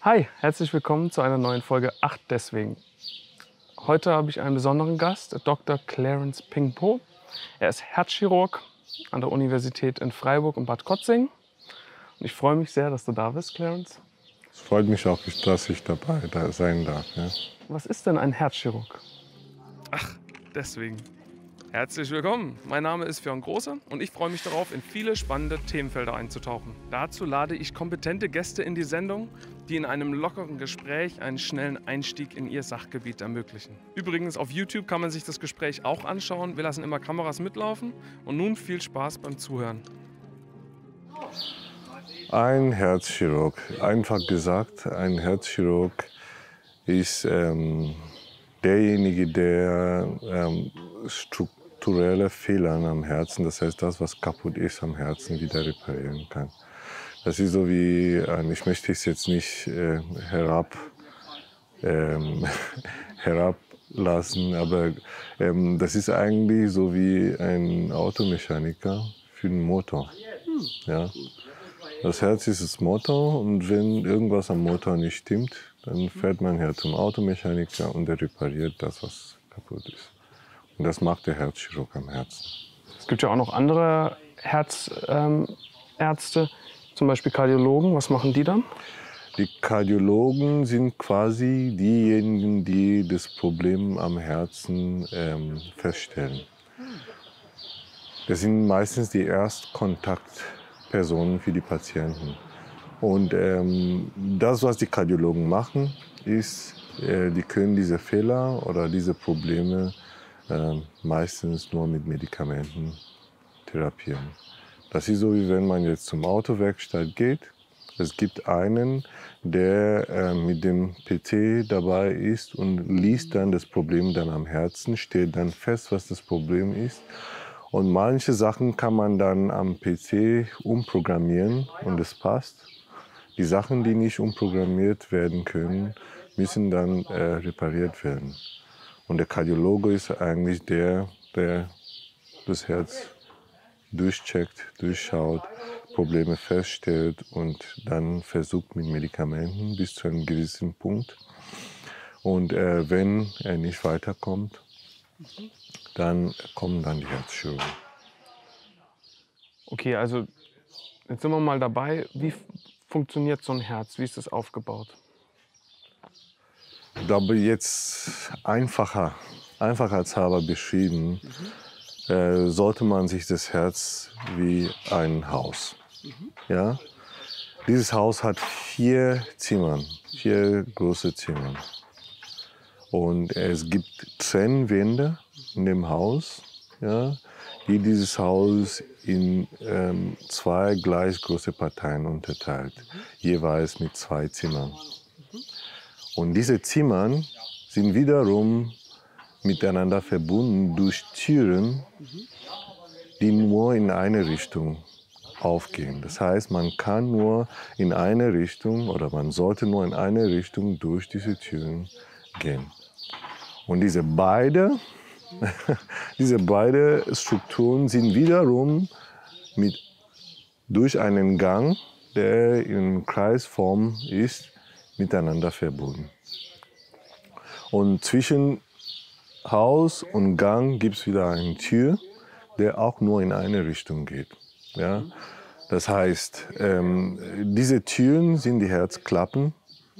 Hi, herzlich willkommen zu einer neuen Folge 8 deswegen. Heute habe ich einen besonderen Gast, Dr. Clarence Pingpo. Er ist Herzchirurg an der Universität in Freiburg und Bad Krozingen. Und ich freue mich sehr, dass du da bist, Clarence. Es freut mich auch, dass ich dabei sein darf. Ja. Was ist denn ein Herzchirurg? Ach, deswegen. Herzlich willkommen. Mein Name ist Björn Große und ich freue mich darauf, in viele spannende Themenfelder einzutauchen. Dazu lade ich kompetente Gäste in die Sendung, die in einem lockeren Gespräch einen schnellen Einstieg in ihr Sachgebiet ermöglichen. Übrigens, auf YouTube kann man sich das Gespräch auch anschauen. Wir lassen immer Kameras mitlaufen. Und nun viel Spaß beim Zuhören. Ein Herzchirurg, einfach gesagt, ein Herzchirurg ist derjenige, der strukturelle Fehler am Herzen, das heißt das, was kaputt ist am Herzen, wieder reparieren kann. Das ist so wie, ich möchte es jetzt nicht herablassen, aber das ist eigentlich so wie ein Automechaniker für den Motor. Ja. Das Herz ist das Motor und wenn irgendwas am Motor nicht stimmt, dann fährt man her zum Automechaniker und der repariert das, was kaputt ist. Und das macht der Herzchirurg am Herzen. Es gibt ja auch noch andere Herzärzte, zum Beispiel Kardiologen. Was machen die dann? Die Kardiologen sind quasi diejenigen, die das Problem am Herzen feststellen. Das sind meistens die Erstkontaktpersonen für die Patienten. Und das, was die Kardiologen machen, ist, die können diese Fehler oder diese Probleme meistens nur mit Medikamenten therapieren. Das ist so, wie wenn man jetzt zum Autowerkstatt geht. Es gibt einen, der mit dem PC dabei ist und liest dann das Problem dann am Herzen, stellt dann fest, was das Problem ist. Und manche Sachen kann man dann am PC umprogrammieren und es passt. Die Sachen, die nicht umprogrammiert werden können, müssen dann repariert werden. Und der Kardiologe ist eigentlich der das Herz durchcheckt, durchschaut, Probleme feststellt und dann versucht mit Medikamenten bis zu einem gewissen Punkt. Und wenn er nicht weiterkommt, dann kommen dann die Herzchirurgen. Okay, also jetzt sind wir mal dabei. Wie funktioniert so ein Herz? Wie ist das aufgebaut? Ich glaube, jetzt einfachheitshalber beschrieben, sollte man sich das Herz wie ein Haus. Ja? Dieses Haus hat 4 Zimmern, 4 große Zimmern. Und es gibt Trennwände in dem Haus, ja, die dieses Haus in 2 gleich große Parteien unterteilt, jeweils mit 2 Zimmern. Und diese Zimmern sind wiederum miteinander verbunden durch Türen, die nur in eine Richtung aufgehen. Das heißt, man kann nur in eine Richtung oder man sollte nur in eine Richtung durch diese Türen gehen. Und diese beide Strukturen sind wiederum durch einen Gang, der in Kreisform ist, miteinander verbunden. Und zwischen Haus und Gang gibt es wieder eine Tür, der auch nur in eine Richtung geht. Ja? Das heißt, diese Türen sind die Herzklappen.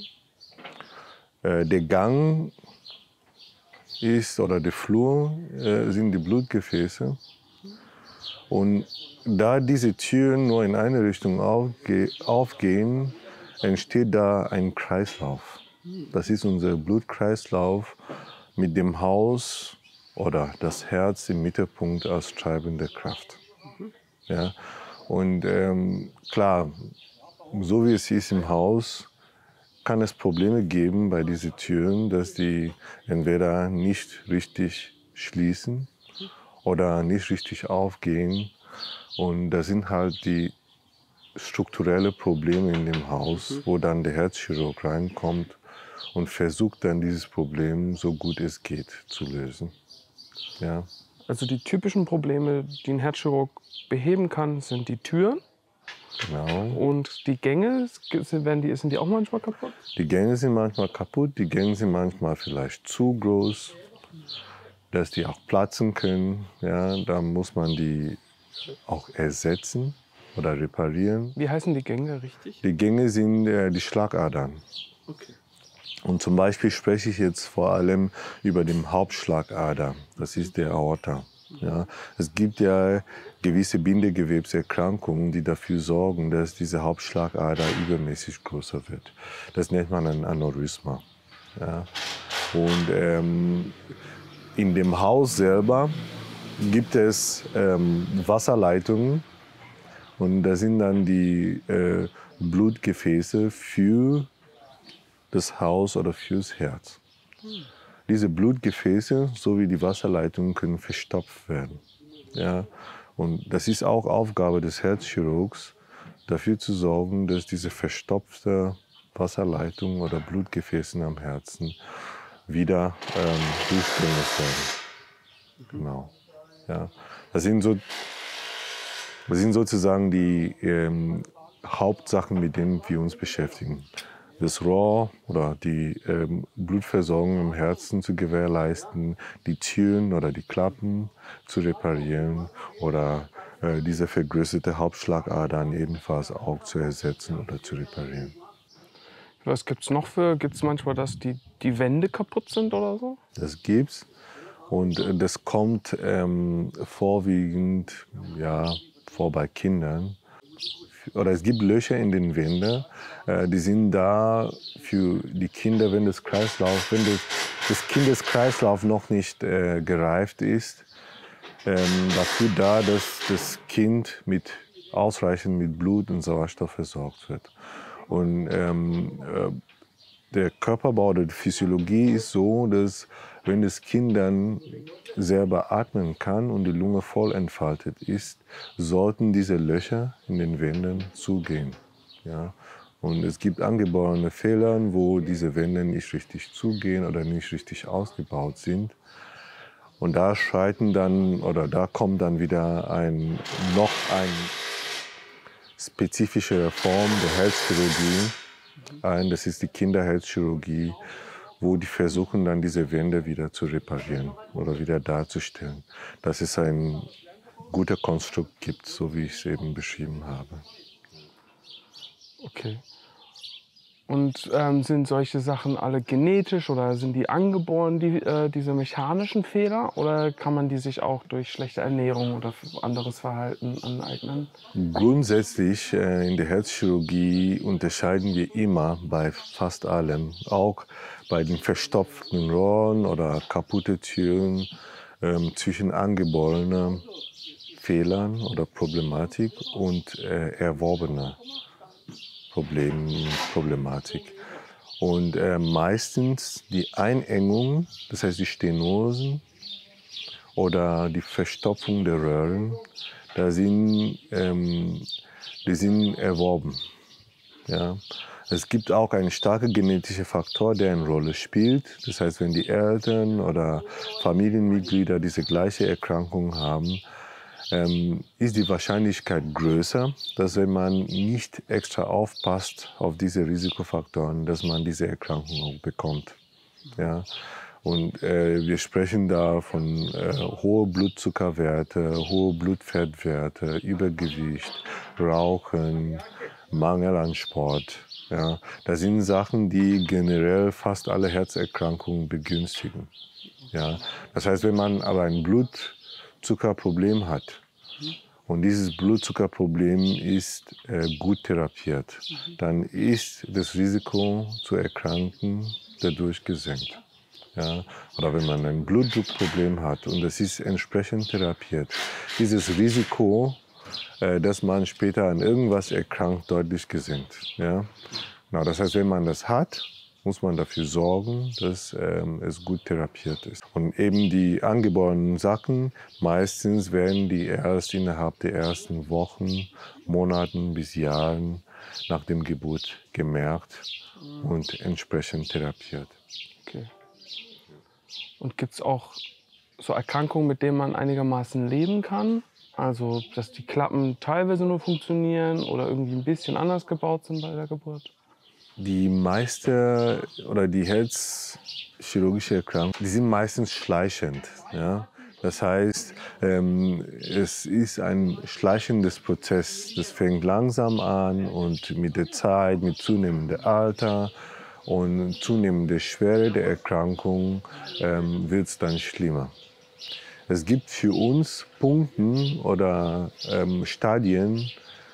Der Gang ist, oder der Flur sind die Blutgefäße. Und da diese Türen nur in eine Richtung aufgehen, entsteht da ein Kreislauf. Das ist unser Blutkreislauf mit dem Haus oder das Herz im Mittelpunkt als treibende Kraft. Ja? Und klar, so wie es ist im Haus, kann es Probleme geben bei diesen Türen, dass die entweder nicht richtig schließen oder nicht richtig aufgehen. Und das sind halt die strukturellen Probleme in dem Haus, wo dann der Herzchirurg reinkommt und versucht dann dieses Problem so gut es geht zu lösen. Ja. Also die typischen Probleme, die ein Herzchirurg beheben kann, sind die Türen Genau. Und die Gänge, sind die auch manchmal kaputt? Die Gänge sind manchmal kaputt, die Gänge sind manchmal vielleicht zu groß, dass die auch platzen können. Ja, da muss man die auch ersetzen oder reparieren. Wie heißen die Gänge richtig? Die Gänge sind die Schlagadern. Okay. Und zum Beispiel spreche ich jetzt vor allem über den Hauptschlagader. Das ist der Aorta. Ja, es gibt ja gewisse Bindegewebserkrankungen, die dafür sorgen, dass diese Hauptschlagader übermäßig größer wird. Das nennt man ein Aneurysma. Ja. Und in dem Haus selber gibt es Wasserleitungen und da sind dann die Blutgefäße für das Haus oder fürs Herz. Diese Blutgefäße sowie die Wasserleitungen können verstopft werden. Ja? Und das ist auch Aufgabe des Herzchirurgs, dafür zu sorgen, dass diese verstopfte Wasserleitungen oder Blutgefäße am Herzen wieder durchgängig werden. Genau. Ja. Das sind sozusagen die Hauptsachen, mit denen wir uns beschäftigen. Das Rohr oder die Blutversorgung im Herzen zu gewährleisten, die Türen oder die Klappen zu reparieren oder diese vergrößerte Hauptschlagadern ebenfalls auch zu ersetzen oder zu reparieren. Was gibt's noch gibt's manchmal, dass die Wände kaputt sind oder so? Das gibt's und das kommt vorwiegend vor bei Kindern. Oder es gibt Löcher in den Wänden, die sind da für die Kinder, wenn das Kindeskreislauf noch nicht gereift ist, dafür da, dass das Kind ausreichend mit Blut und Sauerstoff versorgt wird. Und der Körperbau oder die Physiologie ist so, dass wenn das Kind dann selber atmen kann und die Lunge voll entfaltet ist, sollten diese Löcher in den Wänden zugehen. Ja? Und es gibt angeborene Fehler, wo diese Wände nicht richtig zugehen oder nicht richtig ausgebaut sind. Und da kommt dann wieder noch eine spezifische Form der Herzchirurgie ein. Das ist die Kinderherzchirurgie, wo die versuchen dann diese Wände wieder zu reparieren oder wieder darzustellen, dass es ein guter Konstrukt gibt, so wie ich es eben beschrieben habe. Okay. Und sind solche Sachen alle genetisch oder sind die angeboren, diese mechanischen Fehler? Oder kann man die sich auch durch schlechte Ernährung oder anderes Verhalten aneignen? Grundsätzlich in der Herzchirurgie unterscheiden wir immer bei fast allem, auch bei den verstopften Rohren oder kaputten Türen, zwischen angeborenen Fehlern oder Problematik und erworbener Problematik. Und meistens die Einengung, das heißt die Stenosen oder die Verstopfung der Röhren, die sind erworben. Ja. Es gibt auch einen starken genetischen Faktor, der eine Rolle spielt. Das heißt, wenn die Eltern oder Familienmitglieder diese gleiche Erkrankung haben, ist die Wahrscheinlichkeit größer, dass wenn man nicht extra aufpasst auf diese Risikofaktoren, dass man diese Erkrankung auch bekommt. Ja? Und wir sprechen da von hohe Blutzuckerwerte, hohe Blutfettwerte, Übergewicht, Rauchen, Mangel an Sport. Ja? Das sind Sachen, die generell fast alle Herzerkrankungen begünstigen. Ja? Das heißt, wenn man aber ein Blutzuckerproblem hat, und dieses Blutzuckerproblem ist gut therapiert, dann ist das Risiko zu erkranken dadurch gesenkt. Ja? Oder wenn man ein Blutdruckproblem hat und das ist entsprechend therapiert, dieses Risiko, dass man später an irgendwas erkrankt, deutlich gesenkt. Ja? Genau, das heißt, wenn man das hat, muss man dafür sorgen, dass es gut therapiert ist. Und eben die angeborenen Sachen, meistens werden die erst innerhalb der ersten Wochen, Monaten bis Jahren nach dem Geburt gemerkt und entsprechend therapiert. Okay. Und gibt es auch so Erkrankungen, mit denen man einigermaßen leben kann? Also, dass die Klappen teilweise nur funktionieren oder irgendwie ein bisschen anders gebaut sind bei der Geburt? Die meiste oder die herzchirurgische Erkrankungen, die sind meistens schleichend. Ja? Das heißt, es ist ein schleichendes Prozess. Das fängt langsam an und mit der Zeit, mit zunehmendem Alter und zunehmender Schwere der Erkrankung wird es dann schlimmer. Es gibt für uns Punkte oder Stadien,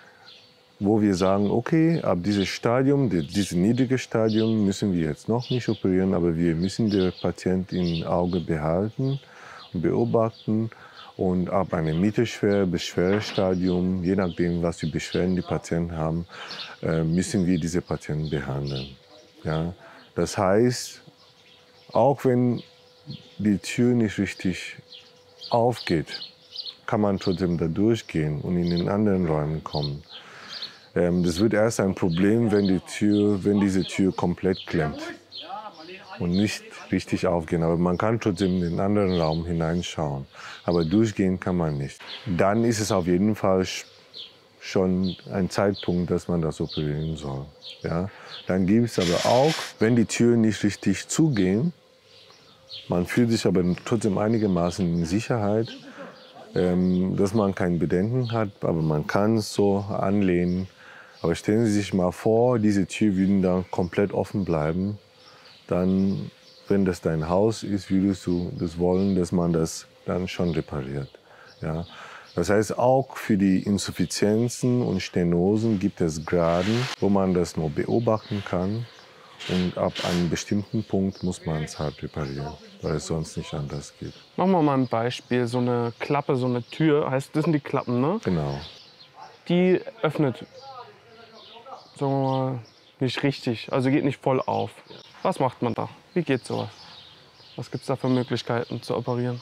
wo wir sagen, okay, ab diesem Stadium, dieses niedrige Stadium, müssen wir jetzt noch nicht operieren, aber wir müssen den Patienten im Auge behalten und beobachten. Und ab einem mittelschweren Beschwerdestadium, je nachdem, was für Beschwerden die Patienten haben, müssen wir diese Patienten behandeln. Ja? Das heißt, auch wenn die Tür nicht richtig aufgeht, kann man trotzdem da durchgehen und in den anderen Räumen kommen. Das wird erst ein Problem, wenn diese Tür komplett klemmt und nicht richtig aufgehen. Aber man kann trotzdem in den anderen Raum hineinschauen. Aber durchgehen kann man nicht. Dann ist es auf jeden Fall schon ein Zeitpunkt, dass man das operieren soll. Ja? Dann gibt es aber auch, wenn die Türen nicht richtig zugehen, man fühlt sich aber trotzdem einigermaßen in Sicherheit, dass man kein Bedenken hat, aber man kann es so anlehnen. Aber stellen Sie sich mal vor, diese Tür würde dann komplett offen bleiben. Dann, wenn das dein Haus ist, würdest du das wollen, dass man das dann schon repariert. Ja? Das heißt, auch für die Insuffizienzen und Stenosen gibt es Graden, wo man das noch beobachten kann. Und ab einem bestimmten Punkt muss man es halt reparieren, weil es sonst nicht anders geht. Machen wir mal ein Beispiel. So eine Klappe, so eine Tür, heißt, das sind die Klappen, ne? Genau. Die öffnet, sagen wir mal, nicht richtig, also geht nicht voll auf. Was macht man da? Wie geht sowas? Was gibt es da für Möglichkeiten zu operieren?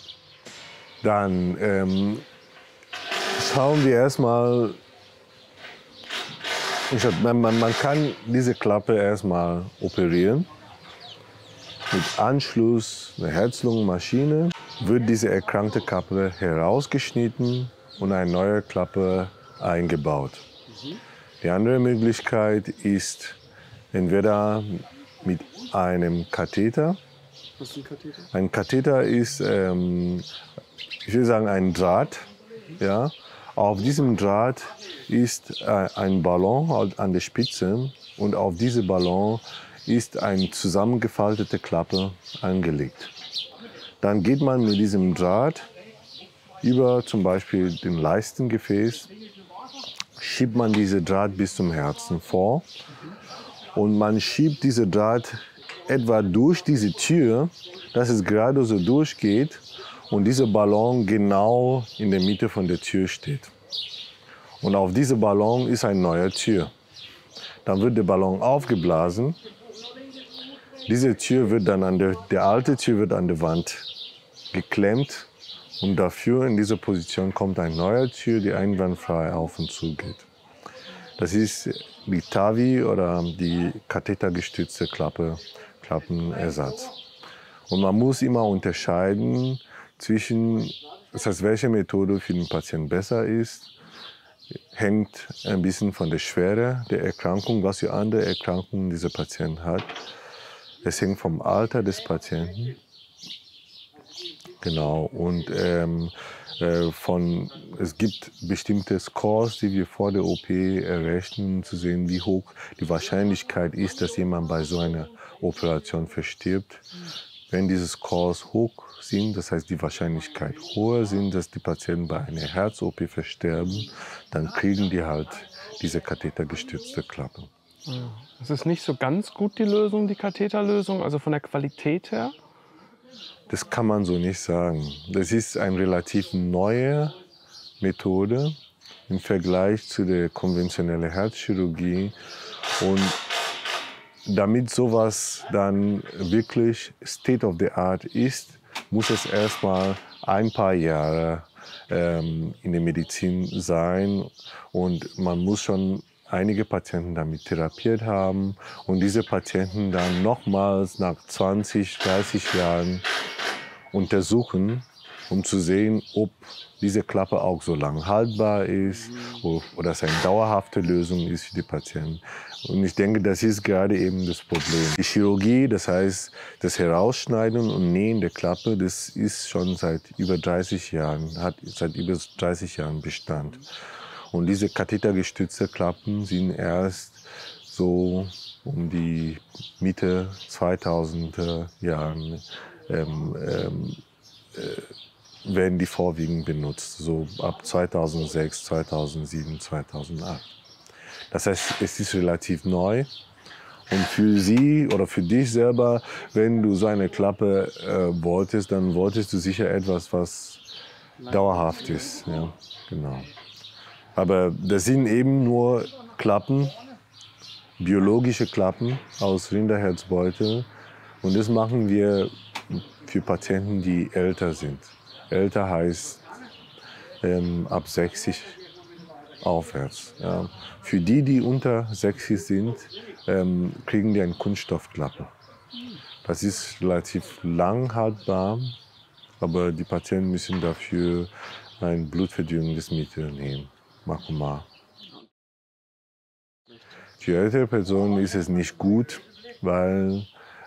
Dann schauen wir erstmal. Man kann diese Klappe erstmal operieren. Mit Anschluss einer Herz-Lungen-Maschine wird diese erkrankte Klappe herausgeschnitten und eine neue Klappe eingebaut. Die andere Möglichkeit ist entweder mit einem Katheter. Was ist ein Katheter? Ein Katheter ist, ich will sagen, ein Draht. Ja? Auf diesem Draht ist ein Ballon an der Spitze und auf diesem Ballon ist eine zusammengefaltete Klappe angelegt. Dann geht man mit diesem Draht über zum Beispiel den Leistengefäß, schiebt man diesen Draht bis zum Herzen vor und man schiebt diesen Draht etwa durch diese Tür, dass es gerade so durchgeht und dieser Ballon genau in der Mitte von der Tür steht. Und auf diesem Ballon ist eine neue Tür. Dann wird der Ballon aufgeblasen. Diese Tür wird dann der alte Tür wird an der Wand geklemmt und dafür in dieser Position kommt eine neue Tür, die einwandfrei auf und zu geht. Das ist die TAVI oder die kathetergestützte Klappenersatz. Und man muss immer unterscheiden zwischen, das heißt, welche Methode für den Patienten besser ist, hängt ein bisschen von der Schwere der Erkrankung, was für andere Erkrankungen dieser Patient hat. Es hängt vom Alter des Patienten. Genau. Und es gibt bestimmte Scores, die wir vor der OP errechnen, um zu sehen, wie hoch die Wahrscheinlichkeit ist, dass jemand bei so einer Operation verstirbt. Wenn diese Scores hoch sind, das heißt die Wahrscheinlichkeit höher sind, dass die Patienten bei einer Herz-OP versterben, dann kriegen die halt diese kathetergestützte Klappe. Das ist nicht so ganz gut die Lösung, die Katheterlösung, also von der Qualität her? Das kann man so nicht sagen. Das ist eine relativ neue Methode im Vergleich zu der konventionellen Herzchirurgie. Und damit sowas dann wirklich State of the Art ist, muss es erstmal ein paar Jahre in der Medizin sein. Und man muss schon einige Patienten damit therapiert haben und diese Patienten dann nochmals nach 20, 30 Jahren untersuchen, um zu sehen, ob diese Klappe auch so lang haltbar ist oder es eine dauerhafte Lösung ist für die Patienten. Und ich denke, das ist gerade eben das Problem. Die Chirurgie, das heißt das Herausschneiden und Nähen der Klappe, das ist schon seit über 30 Jahren, hat seit über 30 Jahren Bestand. Und diese kathetergestützte Klappen sind erst so um die Mitte 2000er Jahren werden die vorwiegend benutzt, so ab 2006, 2007, 2008. Das heißt, es ist relativ neu. Und für Sie oder für dich selber, wenn du so eine Klappe wolltest, dann wolltest du sicher etwas, was dauerhaft ist. Ja, genau. Aber das sind eben nur Klappen, biologische Klappen aus Rinderherzbeutel. Und das machen wir für Patienten, die älter sind. Älter heißt ab 60 aufwärts. Ja. Für die, die unter 60 sind, kriegen die eine Kunststoffklappe. Das ist relativ lang haltbar, aber die Patienten müssen dafür ein blutverdünnendes Mittel nehmen, Makoma. Für ältere Personen ist es nicht gut, weil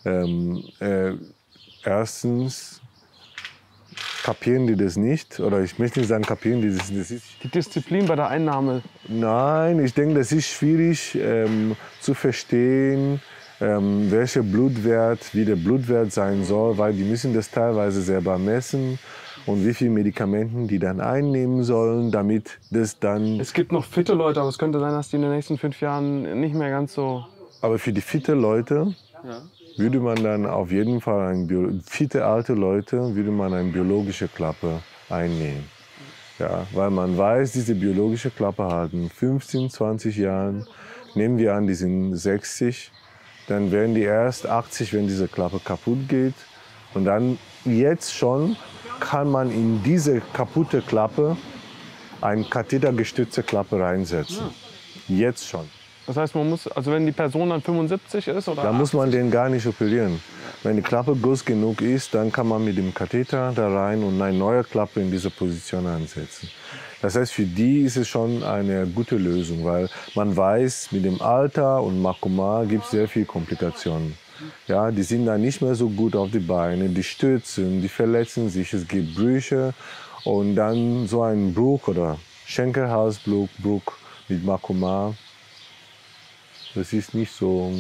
erstens kapieren die das nicht, oder ich möchte nicht sagen kapieren die das nicht. Die Disziplin bei der Einnahme. Nein, ich denke, das ist schwierig zu verstehen, welcher Blutwert, wie der Blutwert sein soll, weil die müssen das teilweise selber messen und wie viele Medikamenten die dann einnehmen sollen, damit das dann... Es gibt noch fitte Leute, aber es könnte sein, dass die in den nächsten 5 Jahren nicht mehr ganz so... Aber für die fitte Leute würde man dann auf jeden Fall, fitte alte Leute, würde man eine biologische Klappe einnehmen. Ja, weil man weiß, diese biologische Klappe halten 15, 20 Jahren. Nehmen wir an, die sind 60, dann werden die erst 80, wenn diese Klappe kaputt geht. Und dann jetzt schon kann man in diese kaputte Klappe eine kathetergestützte Klappe reinsetzen. Jetzt schon. Das heißt, man muss, also wenn die Person dann 75 ist oder... Da muss man den gar nicht operieren. Wenn die Klappe groß genug ist, dann kann man mit dem Katheter da rein und eine neue Klappe in diese Position ansetzen. Das heißt, für die ist es schon eine gute Lösung, weil man weiß, mit dem Alter und Makoma gibt es sehr viele Komplikationen. Ja, die sind dann nicht mehr so gut auf die Beine, die stürzen, die verletzen sich, es gibt Brüche und dann so ein Bruch oder Schenkelhalsbruch mit Makoma. Das ist nicht so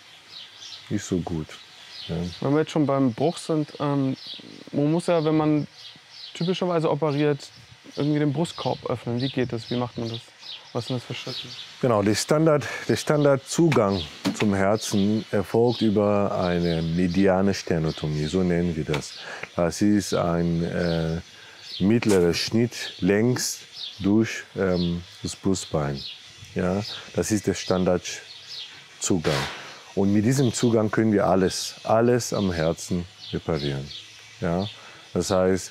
gut. Ja. Wenn wir jetzt schon beim Bruch sind, man muss ja, wenn man typischerweise operiert, irgendwie den Brustkorb öffnen. Wie geht das? Wie macht man das? Was sind das für Schritte? Genau, der Standardzugang zum Herzen erfolgt über eine mediane Sternotomie, so nennen wir das. Das ist ein mittlerer Schnitt längs durch das Brustbein. Ja, das ist der Standardzugang. Und mit diesem Zugang können wir alles am Herzen reparieren. Ja, das heißt,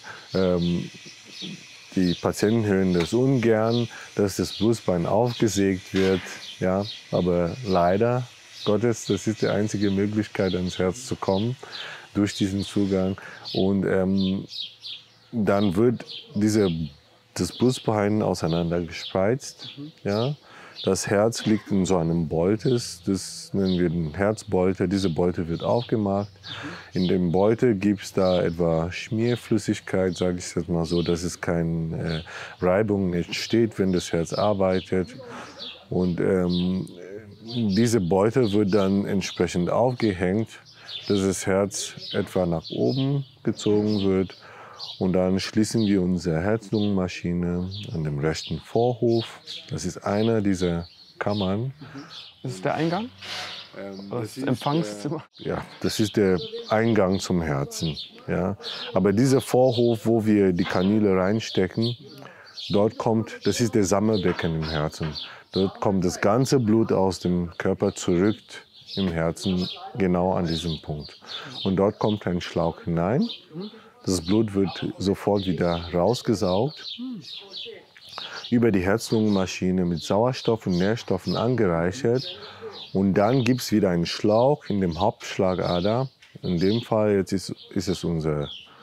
die Patienten hören das ungern, dass das Brustbein aufgesägt wird. Ja, aber leider Gottes, das ist die einzige Möglichkeit, ans Herz zu kommen, durch diesen Zugang. Und dann wird das Brustbein auseinandergespreizt. Ja. Das Herz liegt in so einem Beutel, das nennen wir den Herzbeutel. Diese Beutel wird aufgemacht. In dem Beutel gibt es da etwa Schmierflüssigkeit, sage ich jetzt mal so, dass es keine Reibung entsteht, wenn das Herz arbeitet. Und diese Beutel wird dann entsprechend aufgehängt, dass das Herz etwa nach oben gezogen wird. Und dann schließen wir unsere Herz-Lungen-Maschine an dem rechten Vorhof. Das ist einer dieser Kammern. Das ist der Eingang? Das Empfangszimmer? Ja, das ist der Eingang zum Herzen. Ja. Aber dieser Vorhof, wo wir die Kanüle reinstecken, das ist der Sammelbecken im Herzen. Dort kommt das ganze Blut aus dem Körper zurück im Herzen, genau an diesem Punkt. Und dort kommt ein Schlauch hinein. Das Blut wird sofort wieder rausgesaugt, über die Herz-Lungen-Maschine mit Sauerstoff und Nährstoffen angereichert. Und dann gibt es wieder einen Schlauch in dem Hauptschlagader. In dem Fall jetzt ist es unser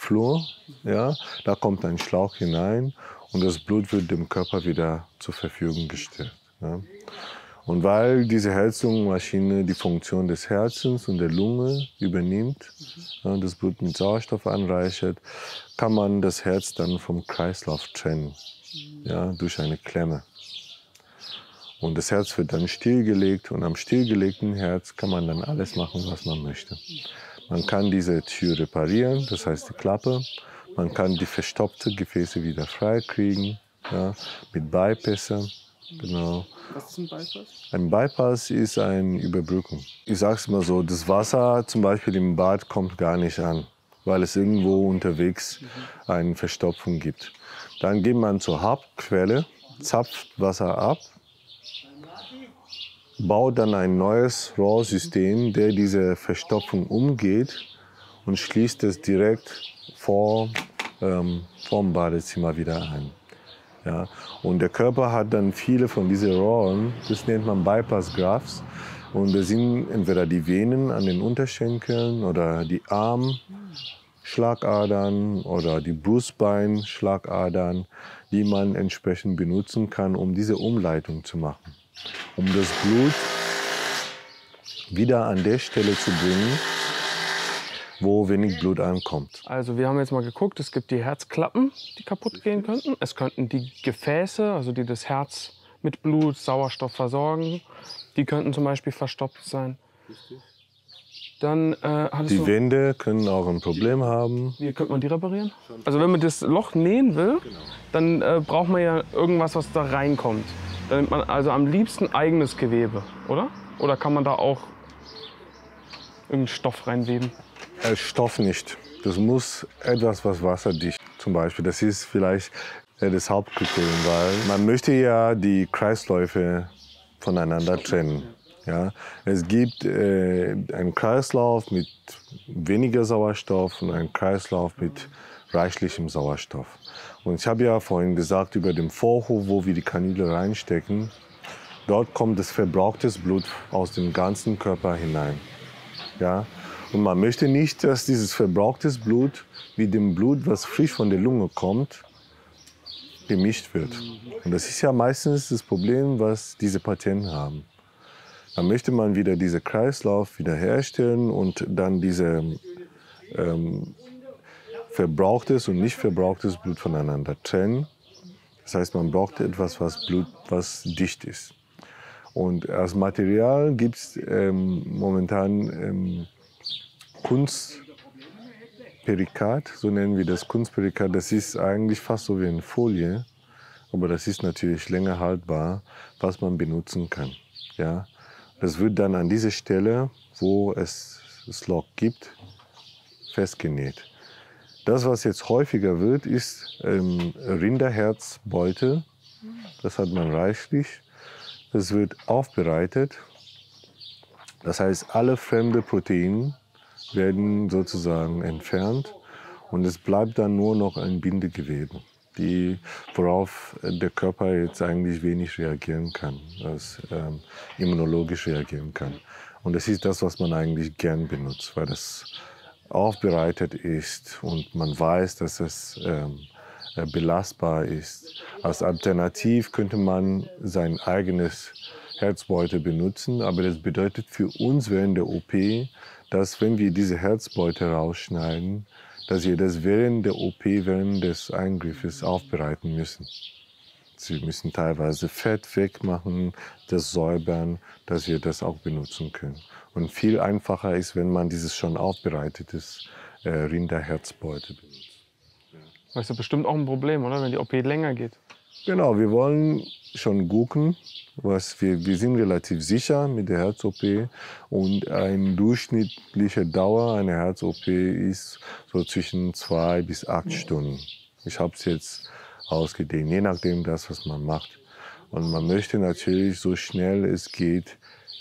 Flur. Ja? Da kommt ein Schlauch hinein und das Blut wird dem Körper wieder zur Verfügung gestellt. Ja? Und weil diese Herzungsmaschine die Funktion des Herzens und der Lunge übernimmt, ja, das Blut mit Sauerstoff anreichert, kann man das Herz dann vom Kreislauf trennen, ja, durch eine Klemme. Und das Herz wird dann stillgelegt und am stillgelegten Herz kann man dann alles machen, was man möchte. Man kann diese Tür reparieren, das heißt die Klappe. Man kann die verstopften Gefäße wieder freikriegen, ja, mit Bypässe. Genau. Was ist ein Bypass? Ein Bypass ist eine Überbrückung. Ich sage es mal so, das Wasser zum Beispiel im Bad kommt gar nicht an, weil es irgendwo unterwegs eine Verstopfung gibt. Dann geht man zur Hauptquelle, zapft Wasser ab, baut dann ein neues Rohrsystem, der diese Verstopfung umgeht und schließt es direkt vorm Badezimmer wieder ein. Ja, und der Körper hat dann viele von diesen Rohren, das nennt man Bypass-Grafts. Und das sind entweder die Venen an den Unterschenkeln oder die Armschlagadern oder die Brustbeinschlagadern, die man entsprechend benutzen kann, um diese Umleitung zu machen. Um das Blut wieder an der Stelle zu bringen, wo wenig Blut ankommt. Also wir haben jetzt mal geguckt, es gibt die Herzklappen, die kaputt gehen könnten. Es könnten die Gefäße, also die das Herz mit Blut, Sauerstoff versorgen, die könnten zum Beispiel verstopft sein. Dann die Wände können auch ein Problem haben. Wie könnte man die reparieren? Also wenn man das Loch nähen will, dann braucht man ja irgendwas, was da reinkommt. Dann nimmt man also am liebsten eigenes Gewebe, oder? Oder kann man da auch irgendeinen Stoff reinweben? Stoff nicht. Das muss etwas, was wasserdicht zum Beispiel. Das ist vielleicht das Hauptkriterium, weil man möchte ja die Kreisläufe voneinander trennen. Ja? Es gibt einen Kreislauf mit weniger Sauerstoff und einen Kreislauf mit reichlichem Sauerstoff. Und ich habe ja vorhin gesagt, über den Vorhof, wo wir die Kanüle reinstecken, dort kommt das verbrauchtes Blut aus dem ganzen Körper hinein. Ja? Und man möchte nicht, dass dieses verbrauchtes Blut mit dem Blut, was frisch von der Lunge kommt, gemischt wird. Und das ist ja meistens das Problem, was diese Patienten haben. Dann möchte man wieder diesen Kreislauf wiederherstellen und dann diese verbrauchtes und nicht verbrauchtes Blut voneinander trennen. Das heißt, man braucht etwas, was dicht ist. Und als Material gibt es momentan Kunstperikat, so nennen wir das Kunstperikat. Das ist eigentlich fast so wie eine Folie, aber das ist natürlich länger haltbar, was man benutzen kann. Ja? Das wird dann an dieser Stelle, wo es das Loch gibt, festgenäht. Das, was jetzt häufiger wird, ist Rinderherzbeutel. Das hat man reichlich. Das wird aufbereitet. Das heißt, alle fremden Proteine werden sozusagen entfernt und es bleibt dann nur noch ein Bindegewebe, worauf der Körper jetzt eigentlich wenig reagieren kann, immunologisch reagieren kann. Und das ist das, was man eigentlich gern benutzt, weil das aufbereitet ist und man weiß, dass es belastbar ist. Als Alternativ könnte man sein eigenes Herzbeutel benutzen, aber das bedeutet für uns während der OP, dass wenn wir diese Herzbeutel rausschneiden, dass wir das während der OP, während des Eingriffes aufbereiten müssen. Sie müssen teilweise Fett wegmachen, das säubern, dass wir das auch benutzen können. Und viel einfacher ist, wenn man dieses schon aufbereitetes Rinderherzbeutel benutzt. Das ist ja bestimmt auch ein Problem, oder? Wenn die OP länger geht. Genau, wir wollen schon gucken, wir sind relativ sicher mit der Herz-OP und eine durchschnittliche Dauer einer Herz-OP ist so zwischen 2 bis 8 Stunden. Ich habe es jetzt ausgedehnt, je nachdem das, was man macht. Und man möchte natürlich so schnell es geht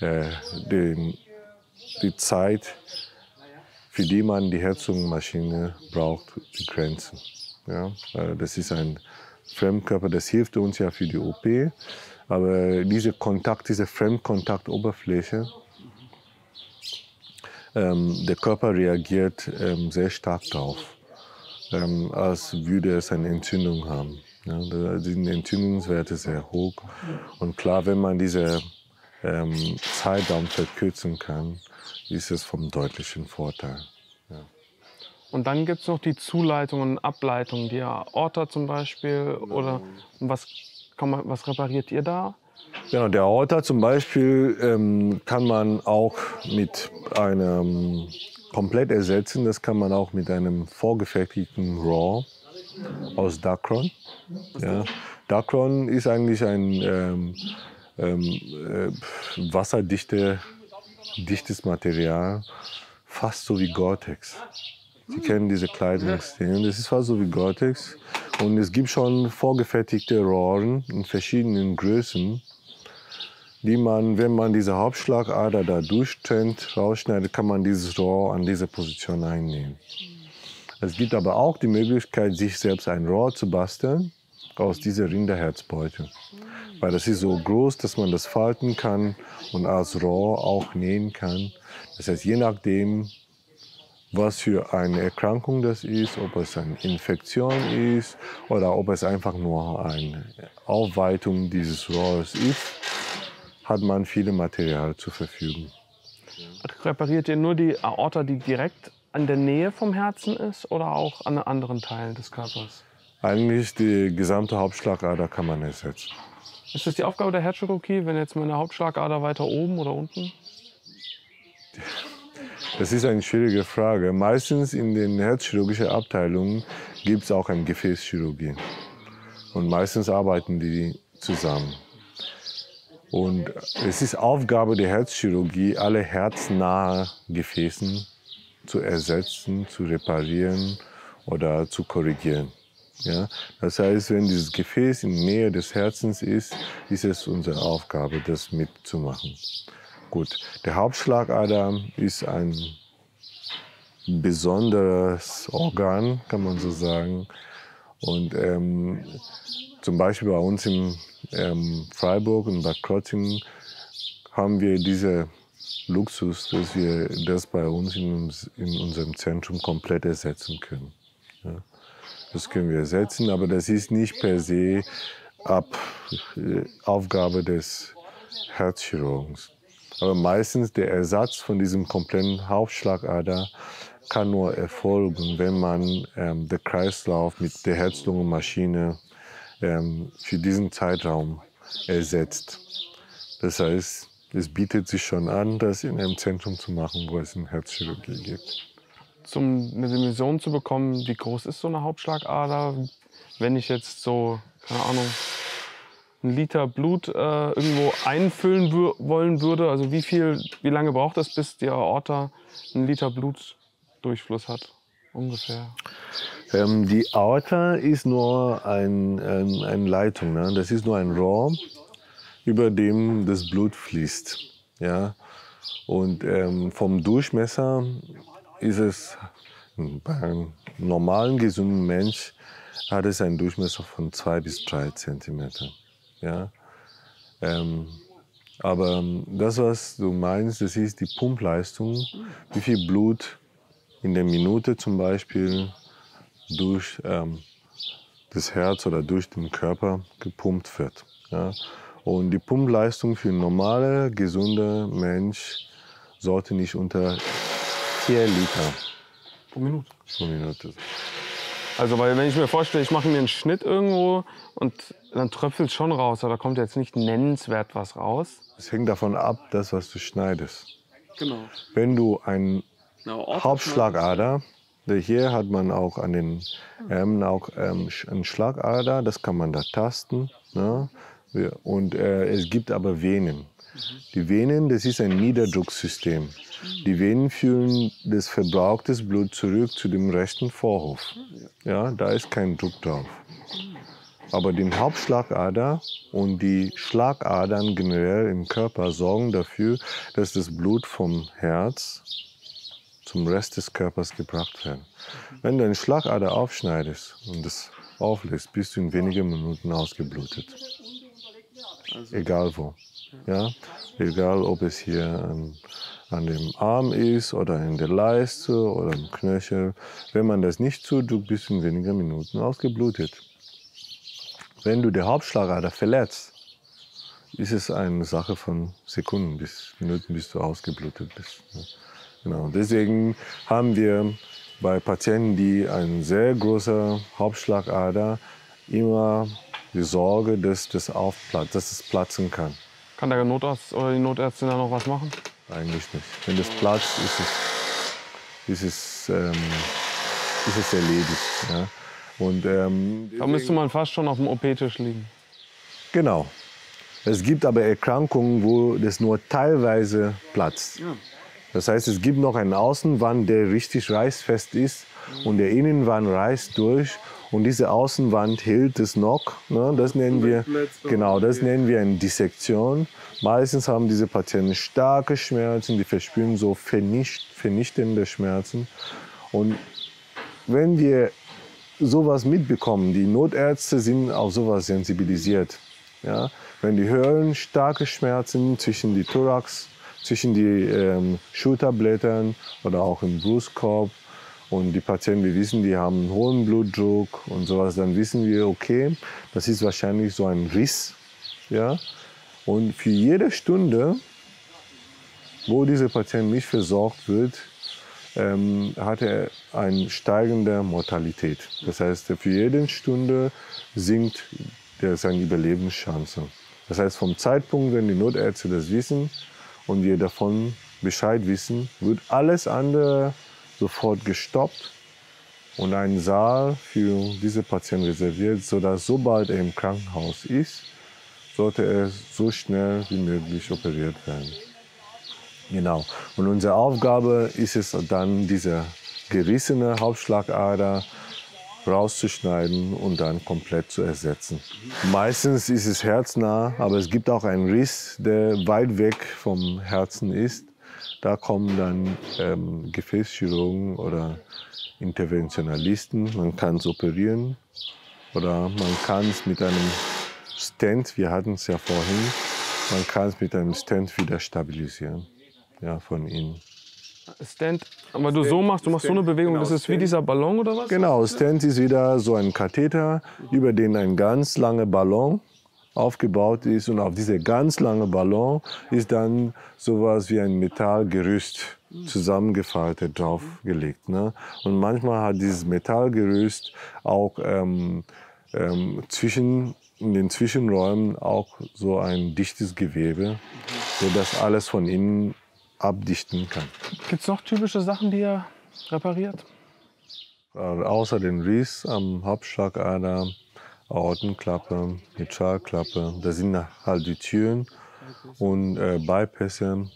die Zeit, für die man die Herzungsmaschine braucht, begrenzen. Ja? Das ist ein Fremdkörper, das hilft uns ja für die OP, aber diese Fremdkontaktoberfläche, der Körper reagiert sehr stark drauf. als würde es eine Entzündung haben. Ja, da sind Entzündungswerte sehr hoch. Und klar, wenn man diese Zeitraum verkürzen kann, ist es vom deutlichen Vorteil. Ja. Und dann gibt es noch die Zuleitungen und Ableitungen, die Aorta zum Beispiel. Oder was repariert ihr da? Ja, der Aorta zum Beispiel kann man auch mit einem komplett ersetzen. Das kann man auch mit einem vorgefertigten RAW aus Dacron. Ja. Dacron ist eigentlich ein wasserdichtes Material, fast so wie Gore-Tex. Sie kennen diese Kleidungsdinge. Das ist fast so wie Gore-Tex. Und es gibt schon vorgefertigte Rohren in verschiedenen Größen, die man, wenn man diese Hauptschlagader da durchtrennt, rausschneidet, kann man dieses Rohr an diese Position einnehmen. Es gibt aber auch die Möglichkeit, sich selbst ein Rohr zu basteln aus dieser Rinderherzbeute. Weil das ist so groß, dass man das falten kann und als Rohr auch nähen kann. Das heißt, je nachdem, was für eine Erkrankung das ist, ob es eine Infektion ist oder ob es einfach nur eine Aufweitung dieses Rohres ist, hat man viele Materialien zur Verfügung. Repariert ihr nur die Aorta, die direkt an der Nähe vom Herzen ist oder auch an anderen Teilen des Körpers? Eigentlich die gesamte Hauptschlagader kann man ersetzen. Ist das die Aufgabe der Herzchirurgie, wenn jetzt meine Hauptschlagader weiter oben oder unten? Das ist eine schwierige Frage. Meistens in den herzchirurgischen Abteilungen gibt es auch eine Gefäßchirurgie. Und meistens arbeiten die zusammen. Und es ist Aufgabe der Herzchirurgie, alle herznahe Gefäße zu ersetzen, zu reparieren oder zu korrigieren. Ja? Das heißt, wenn dieses Gefäß in der Nähe des Herzens ist, ist es unsere Aufgabe, das mitzumachen. Gut, der Hauptschlagader ist ein besonderes Organ, kann man so sagen. Und zum Beispiel bei uns in Freiburg und Bad Krozingen haben wir diesen Luxus, dass wir das bei uns in unserem Zentrum komplett ersetzen können. Ja. Das können wir ersetzen, aber das ist nicht per se Aufgabe des Herzchirurgen. Aber meistens der Ersatz von diesem kompletten Hauptschlagader kann nur erfolgen, wenn man den Kreislauf mit der Herz-Lungen-Maschine für diesen Zeitraum ersetzt. Das heißt, es bietet sich schon an, das in einem Zentrum zu machen, wo es eine Herzchirurgie gibt. Um eine Dimension zu bekommen, wie groß ist so eine Hauptschlagader? Wenn ich jetzt so, keine Ahnung, 1 Liter Blut irgendwo einfüllen wollen würde, also wie lange braucht das, bis die Aorta 1 Liter Blutdurchfluss hat, ungefähr? Die Aorta ist nur eine Leitung, ne? Das ist nur ein Rohr, über dem das Blut fließt. Ja? Und vom Durchmesser ist es, bei einem normalen, gesunden Mensch hat es einen Durchmesser von 2 bis 3 Zentimeter. Ja? Aber das, was du meinst, das ist die Pumpleistung, wie viel Blut in der Minute zum Beispiel durch das Herz oder durch den Körper gepumpt wird. Ja? Und die Pumpleistung für einen normalen, gesunden Mensch sollte nicht unter 4 Liter Pro Minute. pro Minute sein. Also, weil wenn ich mir vorstelle, ich mache mir einen Schnitt irgendwo und dann tröpfelt es schon raus, aber da kommt jetzt nicht nennenswert was raus. Es hängt davon ab, das, was du schneidest. Genau. Wenn du einen Hauptschlagader, hier hat man auch an den Ärmeln auch eine Schlagader, das kann man da tasten. Ne? Und es gibt aber Venen. Die Venen, das ist ein Niederdrucksystem. Die Venen führen das verbrauchte Blut zurück zu dem rechten Vorhof. Ja, da ist kein Druck drauf. Aber die Hauptschlagader und die Schlagadern generell im Körper sorgen dafür, dass das Blut vom Herz zum Rest des Körpers gebracht wird. Wenn du eine Schlagader aufschneidest und das auflässt, bist du in wenigen Minuten ausgeblutet. Egal wo. Ja? Egal, ob es hier an dem Arm ist oder in der Leiste oder im Knöchel. Wenn man das nicht zudrückt, bis in weniger Minuten ausgeblutet. Wenn du die Hauptschlagader verletzt, ist es eine Sache von Sekunden bis Minuten, bis du ausgeblutet bist. Genau. Deswegen haben wir bei Patienten, die eine sehr große Hauptschlagader, immer die Sorge, dass es platzen kann. Kann der Notarzt oder die Notärztin da noch was machen? Eigentlich nicht. Wenn das platzt, ist es erledigt. Ja? Und, Da müsste man fast schon auf dem OP-Tisch liegen. Genau. Es gibt aber Erkrankungen, wo das nur teilweise platzt. Ja. Das heißt, es gibt noch eine Außenwand, der richtig reißfest ist und der Innenwand reißt durch und diese Außenwand hält es noch. Ne? Das nennen wir eine Dissektion. Meistens haben diese Patienten starke Schmerzen, die verspüren so vernichtende Schmerzen. Und wenn wir sowas mitbekommen, die Notärzte sind auf sowas sensibilisiert. Ja? Wenn die hören starke Schmerzen zwischen die Thorax, zwischen die Schulterblättern oder auch im Brustkorb und die Patienten, wir wissen, die haben einen hohen Blutdruck und sowas, dann wissen wir, okay, das ist wahrscheinlich so ein Riss. Ja? Und für jede Stunde, wo dieser Patient nicht versorgt wird, hat er eine steigende Mortalität. Das heißt, für jede Stunde sinkt seine Überlebenschance. Das heißt, vom Zeitpunkt, wenn die Notärzte das wissen und wir davon Bescheid wissen, wird alles andere sofort gestoppt und ein Saal für diese Patienten reserviert, sodass sobald er im Krankenhaus ist, sollte er so schnell wie möglich operiert werden. Genau. Und unsere Aufgabe ist es dann, diese gerissene Hauptschlagader rauszuschneiden und dann komplett zu ersetzen. Meistens ist es herznah, aber es gibt auch einen Riss, der weit weg vom Herzen ist. Da kommen dann Gefäßchirurgen oder Interventionalisten. Man kann es operieren oder man kann es mit einem Stent, wir hatten es ja vorhin, man kann es mit einem Stent wieder stabilisieren. Ja, von innen. Stent, aber du so machst so eine Bewegung, genau, das ist wie dieser Ballon oder was? Genau, Stent ist wieder so ein Katheter, über den ein ganz langer Ballon aufgebaut ist und auf dieser ganz lange Ballon ist dann sowas wie ein Metallgerüst zusammengefaltet draufgelegt. Ne? Und manchmal hat dieses Metallgerüst auch in den Zwischenräumen auch so ein dichtes Gewebe, sodass alles von innen abdichten kann. Gibt es noch typische Sachen, die ihr repariert? Außer den Riss am Hauptschlagader, Aortenklappe, Mitral-Klappe, da sind halt die Türen und Bypässe.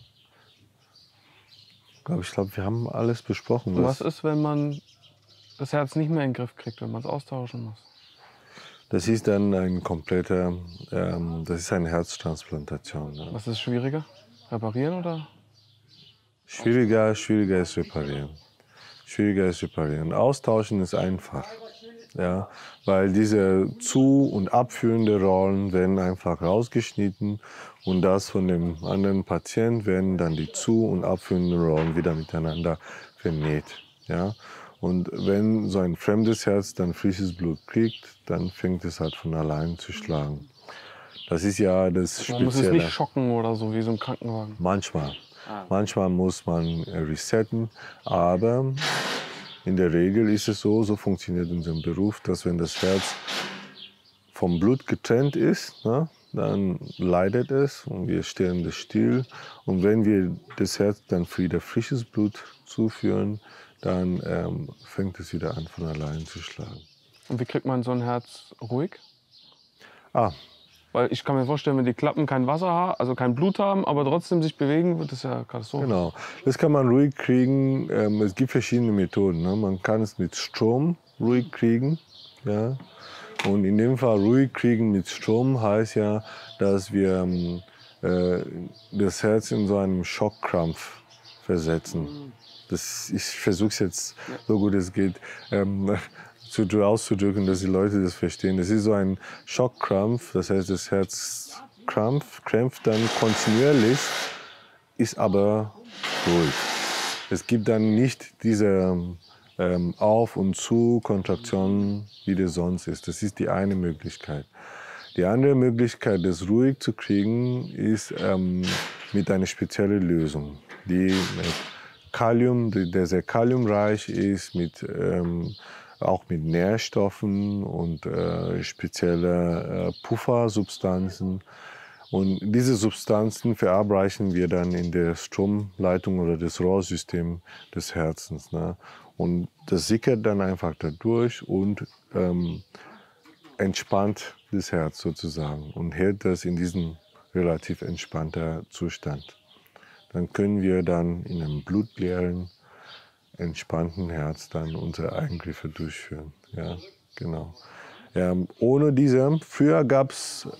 Ich glaube, wir haben alles besprochen. Und was ist, wenn man das Herz nicht mehr in den Griff kriegt, wenn man es austauschen muss? Das ist dann ein kompletter, das ist eine Herztransplantation. Ja. Was ist schwieriger? Reparieren oder? Schwieriger ist reparieren. Austauschen ist einfach. Ja, weil diese zu- und abführende Rollen werden einfach rausgeschnitten und das von dem anderen Patienten werden dann die zu- und abführenden Rollen wieder miteinander vernäht. Ja? Und wenn so ein fremdes Herz dann frisches Blut kriegt, dann fängt es halt von allein zu schlagen. Das ist ja das Spezielle. Man muss es nicht schocken oder so wie so ein Krankenwagen. Manchmal muss man resetten, aber in der Regel ist es so funktioniert unser Beruf, dass wenn das Herz vom Blut getrennt ist, ne, dann leidet es und wir stellen das still. Und wenn wir das Herz dann wieder frisches Blut zuführen, dann fängt es wieder an von allein zu schlagen. Und wie kriegt man so ein Herz ruhig? Ah. Weil ich kann mir vorstellen, wenn die Klappen kein Wasser haben, also kein Blut haben, aber trotzdem sich bewegen, wird das ja Katastrophe. Genau, das kann man ruhig kriegen. Es gibt verschiedene Methoden. Ne? Man kann es mit Strom ruhig kriegen. Ja? Und in dem Fall ruhig kriegen mit Strom heißt ja, dass wir das Herz in so einen Schockkrampf versetzen. Ich versuche es jetzt so gut es geht auszudrücken, dass die Leute das verstehen. Das ist so ein Schockkrampf, das heißt, das Herz krampft dann kontinuierlich, ist aber ruhig. Es gibt dann nicht diese Auf- und Zu-Kontraktion, wie das sonst ist. Das ist die eine Möglichkeit. Die andere Möglichkeit, das ruhig zu kriegen, ist mit einer speziellen Lösung, die mit Kalium, der sehr kaliumreich ist, auch mit Nährstoffen und spezielle Puffersubstanzen. Und diese Substanzen verabreichen wir dann in der Stromleitung oder das Rohrsystem des Herzens. Ne? Und das sickert dann einfach dadurch und entspannt das Herz sozusagen und hält das in diesem relativ entspannter Zustand. Dann können wir dann in einem blutleeren, entspannten Herz dann unsere Eingriffe durchführen. Ja, genau. Ohne diese, früher gab es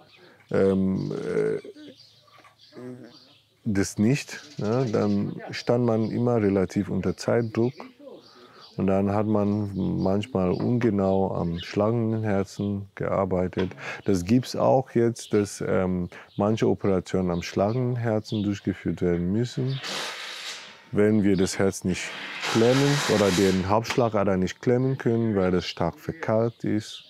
das nicht. Ne? Dann stand man immer relativ unter Zeitdruck. Und dann hat man manchmal ungenau am Schlangenherzen gearbeitet. Das gibt es auch jetzt, dass manche Operationen am Schlangenherzen durchgeführt werden müssen. Wenn wir das Herz nicht klemmen oder den Hauptschlagader nicht klemmen können, weil das stark verkalkt ist.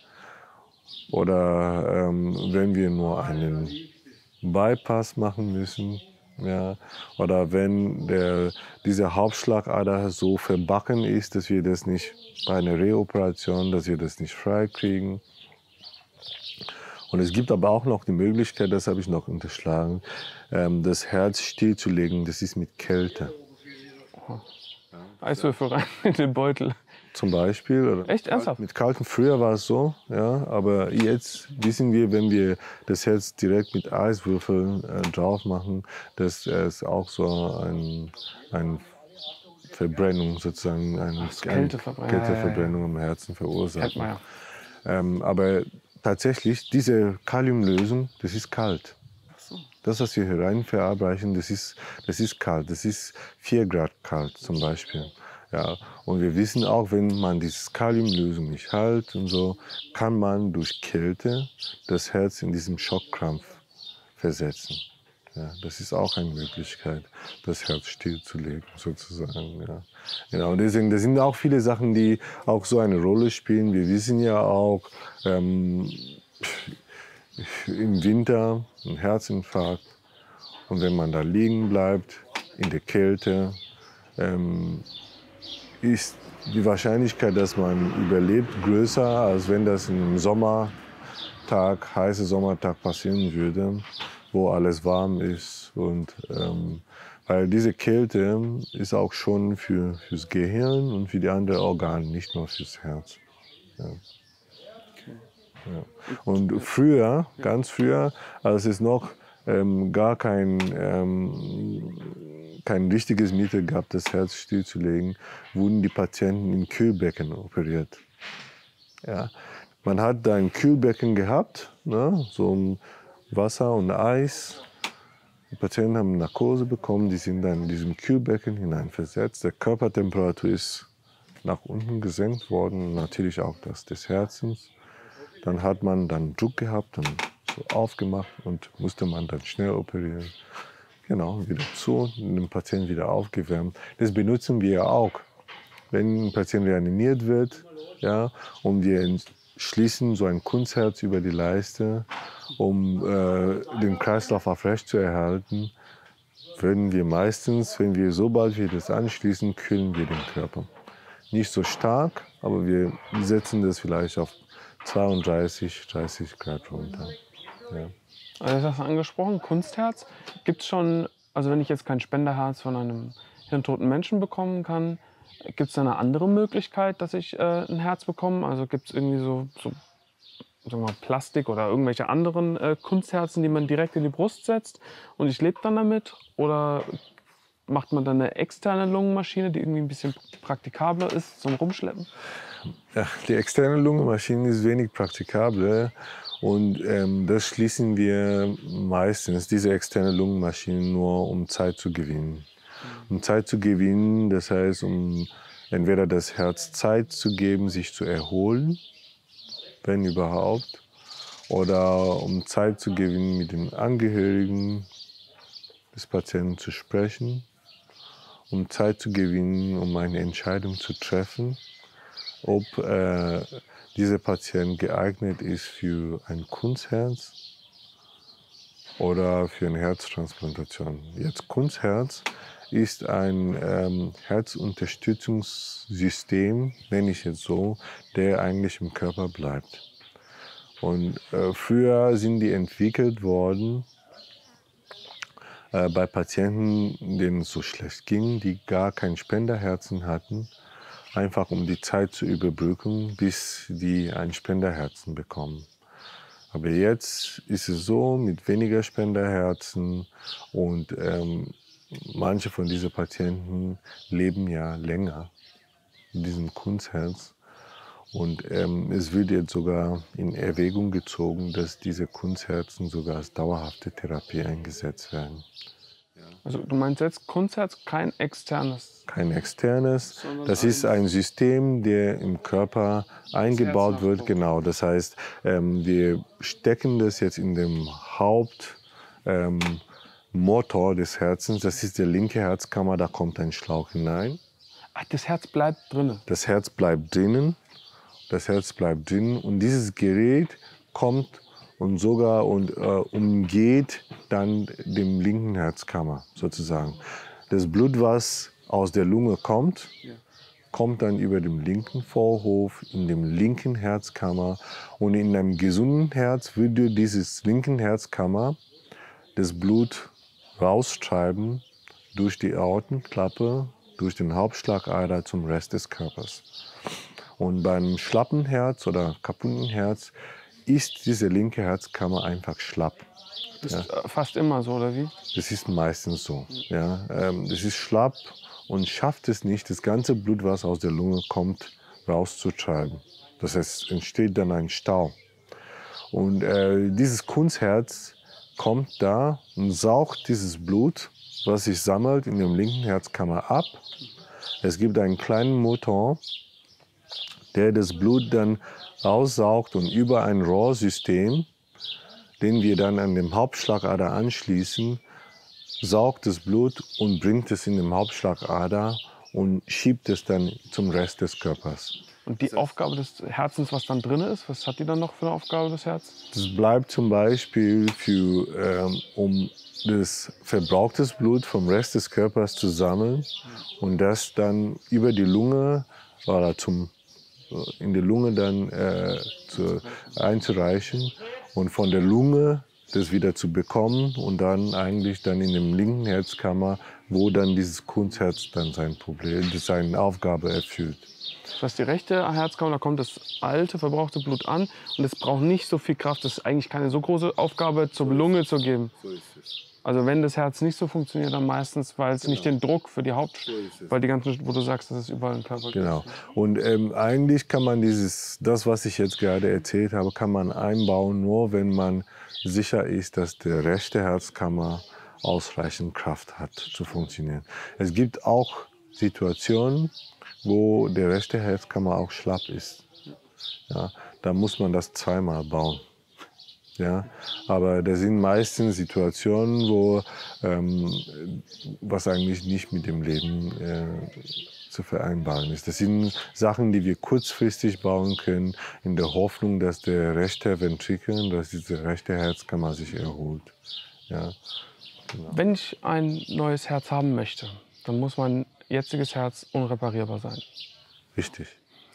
Oder wenn wir nur einen Bypass machen müssen. Ja, oder wenn diese Hauptschlagader so verbacken ist, dass wir das nicht bei einer Reoperation, dass wir das nicht frei kriegen. Und es gibt aber auch noch die Möglichkeit, das habe ich noch unterschlagen, das Herz stillzulegen. Das ist mit Kälte. Eiswürfel rein in den Beutel. Zum Beispiel. Oder echt ernsthaft? Mit kalten, früher war es so, ja, aber jetzt wissen wir, wenn wir das Herz direkt mit Eiswürfeln drauf machen, dass es auch so eine Verbrennung, sozusagen eine Kälteverbrennung im Herzen verursacht. Ja. Aber tatsächlich, diese Kaliumlösung, das ist kalt. Ach so. Das, was wir hier rein verabreichen, das ist kalt. Das ist 4 Grad kalt zum Beispiel. Ja, und wir wissen auch, wenn man diese Kaliumlösung nicht hält und so, kann man durch Kälte das Herz in diesem Schockkrampf versetzen. Ja, das ist auch eine Möglichkeit, das Herz stillzulegen, sozusagen. Ja. Genau, deswegen, das sind auch viele Sachen, die auch so eine Rolle spielen. Wir wissen ja auch, im Winter ein Herzinfarkt. Und wenn man da liegen bleibt, in der Kälte, ist die Wahrscheinlichkeit, dass man überlebt, größer, als wenn das im heißen Sommertag passieren würde, wo alles warm ist. Und, weil diese Kälte ist auch schon fürs Gehirn und für die anderen Organe, nicht nur fürs Herz. Ja. Ja. Und früher, ganz früher, als es noch gar kein richtiges Mittel gab, das Herz stillzulegen, wurden die Patienten im Kühlbecken operiert. Ja. Man hat da ein Kühlbecken gehabt, ne, so Wasser und Eis. Die Patienten haben Narkose bekommen, die sind dann in diesem Kühlbecken hineinversetzt. Der Körpertemperatur ist nach unten gesenkt worden, natürlich auch das des Herzens. Dann hat man dann Druck gehabt und so aufgemacht und musste man dann schnell operieren. Genau, wieder zu, den Patienten wieder aufgewärmt. Das benutzen wir ja auch, wenn ein Patient reanimiert wird, ja, und wir schließen so ein Kunstherz über die Leiste, um den Kreislauf aufrecht zu erhalten. Würden wir meistens, sobald wir das anschließen, kühlen wir den Körper. Nicht so stark, aber wir setzen das vielleicht auf 32, 30 Grad runter. Ja. Also das hast du angesprochen, Kunstherz. Gibt es schon, also wenn ich jetzt kein Spenderherz von einem hirntoten Menschen bekommen kann, gibt es da eine andere Möglichkeit, dass ich ein Herz bekomme? Also gibt es irgendwie so sagen wir mal, Plastik oder irgendwelche anderen Kunstherzen, die man direkt in die Brust setzt und ich lebe dann damit? Oder macht man dann eine externe Lungenmaschine, die irgendwie ein bisschen praktikabler ist zum Rumschleppen? Ja, die externe Lungenmaschine ist wenig praktikabel und das schließen wir meistens, diese externe Lungenmaschine, nur um Zeit zu gewinnen. Um Zeit zu gewinnen, das heißt, um entweder das Herz Zeit zu geben, sich zu erholen, wenn überhaupt, oder um Zeit zu gewinnen, mit den Angehörigen des Patienten zu sprechen um Zeit zu gewinnen, um eine Entscheidung zu treffen, ob dieser Patient geeignet ist für ein Kunstherz oder für eine Herztransplantation. Jetzt Kunstherz ist ein Herzunterstützungssystem, nenne ich es so, der eigentlich im Körper bleibt. Und früher sind die entwickelt worden bei Patienten, denen es so schlecht ging, die gar kein Spenderherzen hatten, einfach um die Zeit zu überbrücken, bis die ein Spenderherzen bekommen. Aber jetzt ist es so, mit weniger Spenderherzen und manche von diesen Patienten leben ja länger mit diesem Kunstherz. Und es wird jetzt sogar in Erwägung gezogen, dass diese Kunstherzen sogar als dauerhafte Therapie eingesetzt werden. Also du meinst jetzt Kunstherz, kein externes? Kein externes. Das ist ein System, der im Körper eingebaut wird. Genau. Das heißt, wir stecken das jetzt in dem Hauptmotor des Herzens. Das ist die linke Herzkammer. Da kommt ein Schlauch hinein. Ach, das Herz bleibt drinnen? Das Herz bleibt drinnen. Das Herz bleibt drin. Und dieses Gerät kommt und sogar umgeht dann dem linken Herzkammer sozusagen. Das Blut, was aus der Lunge kommt, kommt dann über dem linken Vorhof in dem linken Herzkammer. Und in einem gesunden Herz würde dieses linken Herzkammer das Blut raustreiben durch die Aortenklappe, durch den Hauptschlagader zum Rest des Körpers. Und beim schlappen Herz oder kaputten Herz ist diese linke Herzkammer einfach schlapp. Das ist fast immer so, oder wie? Das ist meistens so. Ja. Das ist schlapp und schafft es nicht, das ganze Blut, was aus der Lunge kommt, rauszutreiben. Das heißt, es entsteht dann ein Stau. Und dieses Kunstherz kommt da und saugt dieses Blut, was sich sammelt, in der linken Herzkammer ab. Es gibt einen kleinen Motor, der das Blut dann aussaugt und über ein Rohrsystem, den wir dann an dem Hauptschlagader anschließen, saugt das Blut und bringt es in den Hauptschlagader und schiebt es dann zum Rest des Körpers. Und die Aufgabe des Herzens, was dann drin ist, was hat die dann noch für eine Aufgabe, das Herz? Das bleibt zum Beispiel um das verbrauchtes Blut vom Rest des Körpers zu sammeln und das dann über die Lunge oder in die Lunge dann einzureichen und von der Lunge das wieder zu bekommen und dann eigentlich dann in dem linken Herzkammer, wo dann dieses Kunstherz dann seine Aufgabe erfüllt. Das heißt, die rechte Herzkammer, da kommt das alte, verbrauchte Blut an und es braucht nicht so viel Kraft. Das ist eigentlich keine so große Aufgabe, zur Lunge zu geben. So ist es. Also wenn das Herz nicht so funktioniert, dann meistens, weil es nicht den Druck für die weil die ganzen, wo du sagst, dass es überall im Körper gibt. Genau. Und eigentlich kann man das, was ich jetzt gerade erzählt habe, kann man einbauen, nur wenn man sicher ist, dass die rechte Herzkammer ausreichend Kraft hat, zu funktionieren. Es gibt auch Situationen, wo die rechte Herzkammer auch schlapp ist. Ja, da muss man das zweimal bauen. Ja, aber das sind meistens Situationen, wo was eigentlich nicht mit dem Leben zu vereinbaren ist. Das sind Sachen, die wir kurzfristig bauen können, in der Hoffnung, dass der rechte Ventrikel, dass diese rechte Herzkammer sich erholt. Ja, genau. Wenn ich ein neues Herz haben möchte, dann muss mein jetziges Herz unreparierbar sein. Richtig.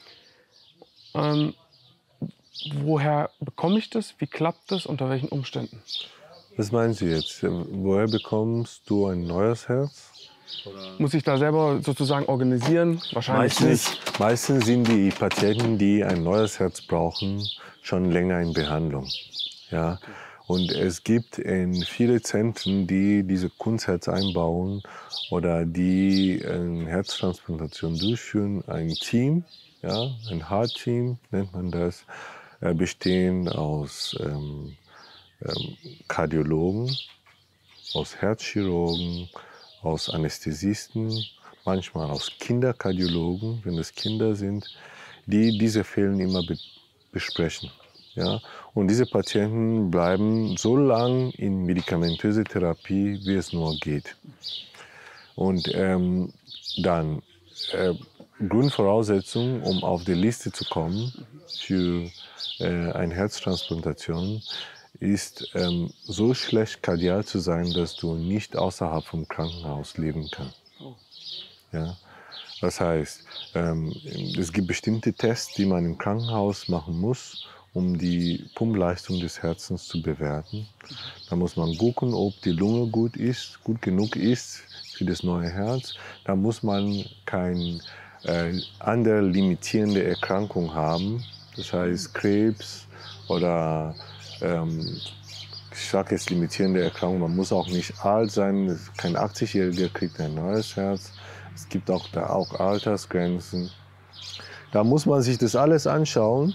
Woher bekomme ich das? Wie klappt das? Unter welchen Umständen? Was meinen Sie jetzt? Woher bekommst du ein neues Herz? Muss ich da selber sozusagen organisieren? Wahrscheinlich nicht. Meistens sind die Patienten, die ein neues Herz brauchen, schon länger in Behandlung. Ja? Und es gibt viele Zentren, die diese Kunstherz einbauen oder die eine Herztransplantation durchführen. Ein Team, ja, ein Heart-Team nennt man das, bestehend aus Kardiologen, aus Herzchirurgen, aus Anästhesisten, manchmal aus Kinderkardiologen, wenn es Kinder sind, die diese Fälle immer besprechen. Ja? Und diese Patienten bleiben so lange in medikamentöser Therapie, wie es nur geht. Und dann Grundvoraussetzung, um auf die Liste zu kommen für eine Herztransplantation, ist so schlecht kardial zu sein, dass du nicht außerhalb vom Krankenhaus leben kannst. Ja? Das heißt, es gibt bestimmte Tests, die man im Krankenhaus machen muss, um die Pumpleistung des Herzens zu bewerten. Da muss man gucken, ob die Lunge gut genug ist für das neue Herz. Da muss man keine andere limitierende Erkrankung haben, das heißt Krebs oder ich sage jetzt limitierende Erkrankung. Man muss auch nicht alt sein, kein 80-Jähriger kriegt ein neues Herz. Es gibt auch da auch Altersgrenzen. Da muss man sich das alles anschauen.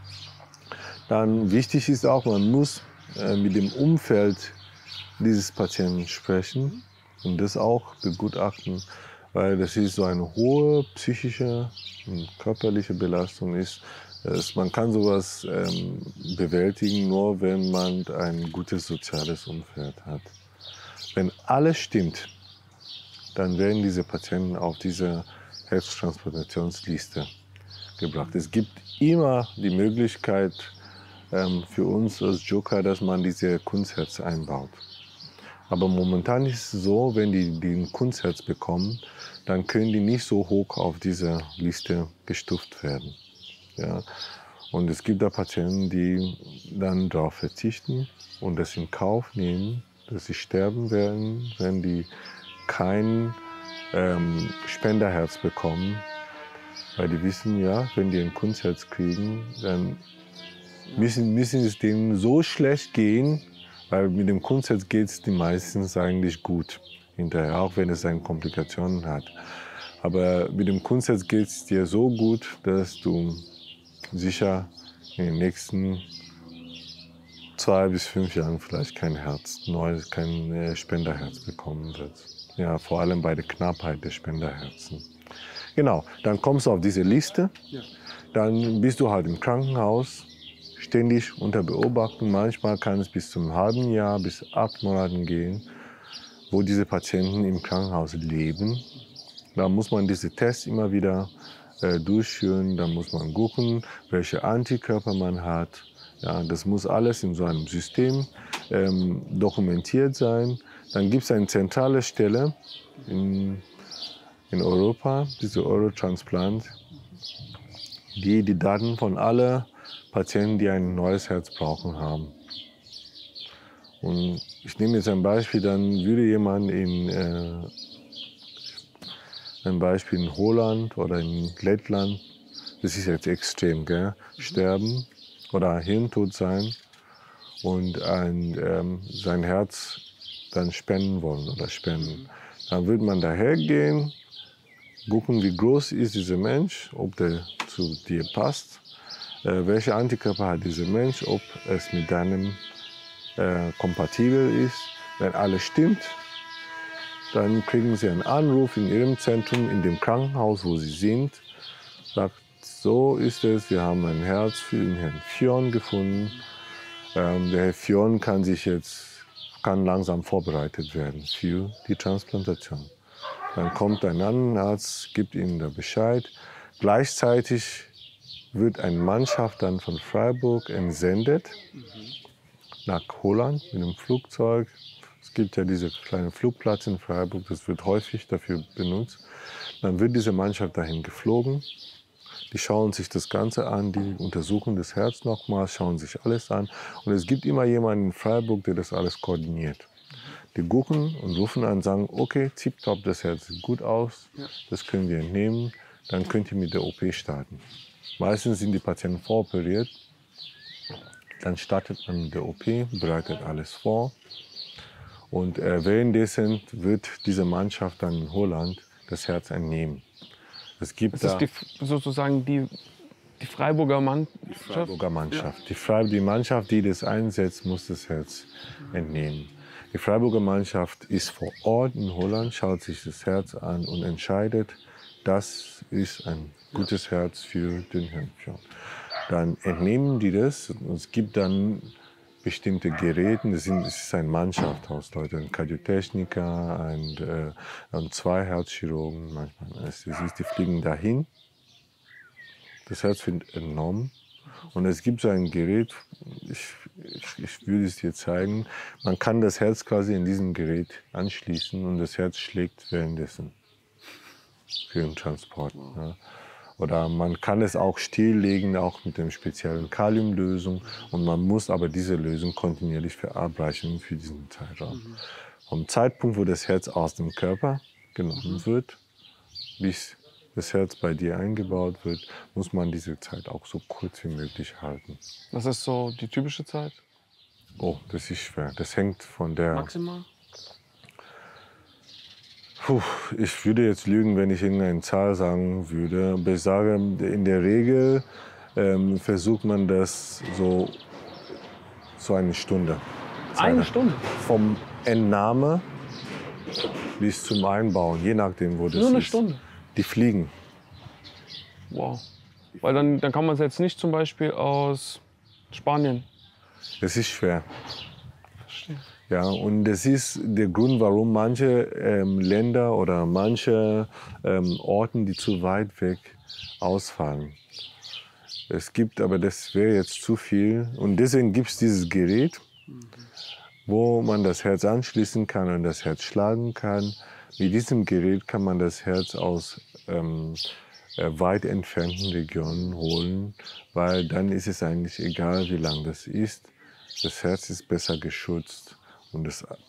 Dann wichtig ist auch, man muss mit dem Umfeld dieses Patienten sprechen und das auch begutachten, weil das ist so eine hohe psychische und körperliche Belastung ist. Man kann sowas bewältigen, nur wenn man ein gutes soziales Umfeld hat. Wenn alles stimmt, dann werden diese Patienten auf diese Herztransplantationsliste gebracht. Es gibt immer die Möglichkeit für uns als Joker, dass man diese Kunstherz einbaut. Aber momentan ist es so, wenn die den Kunstherz bekommen, dann können die nicht so hoch auf diese Liste gestuft werden. Ja? Und es gibt da Patienten, die dann darauf verzichten und das in Kauf nehmen, dass sie sterben werden, wenn die kein Spenderherz bekommen. Weil die wissen, ja, wenn die ein Kunstherz kriegen, dann müssen es denen so schlecht gehen, weil mit dem Kunstherz geht es den meistens eigentlich gut hinterher, auch wenn es seine Komplikationen hat. Aber mit dem Kunstherz geht es dir so gut, dass du sicher in den nächsten 2 bis 5 Jahren vielleicht kein Spenderherz bekommen wirst. Ja, vor allem bei der Knappheit der Spenderherzen. Genau, dann kommst du auf diese Liste, dann bist du halt im Krankenhaus, ständig unter Beobachtung. Manchmal kann es bis zum halben Jahr, bis 8 Monaten gehen, wo diese Patienten im Krankenhaus leben. Da muss man diese Tests immer wieder durchführen. Da muss man gucken, welche Antikörper man hat. Ja, das muss alles in so einem System dokumentiert sein. Dann gibt es eine zentrale Stelle in Europa, diese Eurotransplant, die Daten von allen Patienten, die ein neues Herz brauchen, haben. Und ich nehme jetzt ein Beispiel, dann würde jemand in Holland oder in Lettland, das ist jetzt extrem, gell, sterben oder hirntot sein und sein Herz dann spenden wollen oder spenden. Dann würde man daher gehen, gucken, wie groß ist dieser Mensch, ob der zu dir passt, welche Antikörper hat dieser Mensch, ob es mit deinem kompatibel ist. Wenn alles stimmt, dann kriegen sie einen Anruf in ihrem Zentrum, in dem Krankenhaus, wo sie sind. Sagt, so ist es, wir haben ein Herz für den Herrn Fionn gefunden. Der Herr Fionn kann langsam vorbereitet werden für die Transplantation. Dann kommt ein anderer Arzt, gibt ihnen da Bescheid. Gleichzeitig wird eine Mannschaft dann von Freiburg entsendet nach Holland mit einem Flugzeug. Es gibt ja diesen kleinen Flugplatz in Freiburg, das wird häufig dafür benutzt. Dann wird diese Mannschaft dahin geflogen. Die schauen sich das Ganze an, die untersuchen das Herz nochmal, schauen sich alles an. Und es gibt immer jemanden in Freiburg, der das alles koordiniert. Die gucken und rufen an und sagen, okay, tipptopp, das Herz sieht gut aus, das können wir entnehmen, dann könnt ihr mit der OP starten. Meistens sind die Patienten voroperiert, dann startet man mit der OP, bereitet alles vor. Und währenddessen wird diese Mannschaft dann in Holland das Herz entnehmen. Es gibt das ist sozusagen die Freiburger Mannschaft? Die Freiburger Mannschaft. Ja. Die Mannschaft, die das einsetzt, muss das Herz entnehmen. Die Freiburger Mannschaft ist vor Ort in Holland, schaut sich das Herz an und entscheidet, das ist ein gutes Herz für den Herrn Fionn. Dann entnehmen die das und es gibt dann bestimmte Geräte. Es ist eine Mannschaft aus Leuten, ein Kardiotechniker und 2 Herzchirurgen manchmal. Die fliegen dahin, das Herz wird entnommen und es gibt so ein Gerät, ich würde es dir zeigen, man kann das Herz quasi in diesem Gerät anschließen und das Herz schlägt währenddessen für den Transport. Ja. Oder man kann es auch stilllegen, auch mit einer speziellen Kaliumlösung. Und man muss aber diese Lösung kontinuierlich verabreichen für diesen Zeitraum. Vom Zeitpunkt, wo das Herz aus dem Körper genommen wird, bis das Herz bei dir eingebaut wird, muss man diese Zeit auch so kurz wie möglich halten. Was ist so die typische Zeit? Oh, das ist schwer. Das hängt von der... Maximal? Ich würde jetzt lügen, wenn ich irgendeine Zahl sagen würde. Aber ich sage, in der Regel versucht man das so eine Stunde. Eine Stunde? Vom Entnahme bis zum Einbauen, je nachdem, wo das ist. Nur eine Stunde? Die fliegen. Wow. Weil dann kann man es jetzt nicht zum Beispiel aus Spanien. Das ist schwer. Verstehe. Ja, und das ist der Grund, warum manche Länder oder manche Orten, die zu weit weg ausfallen. Es gibt, aber das wäre jetzt zu viel. Und deswegen gibt es dieses Gerät, wo man das Herz anschließen kann und das Herz schlagen kann. Mit diesem Gerät kann man das Herz aus weit entfernten Regionen holen, weil dann ist es eigentlich egal, wie lang das ist. Das Herz ist besser geschützt. Und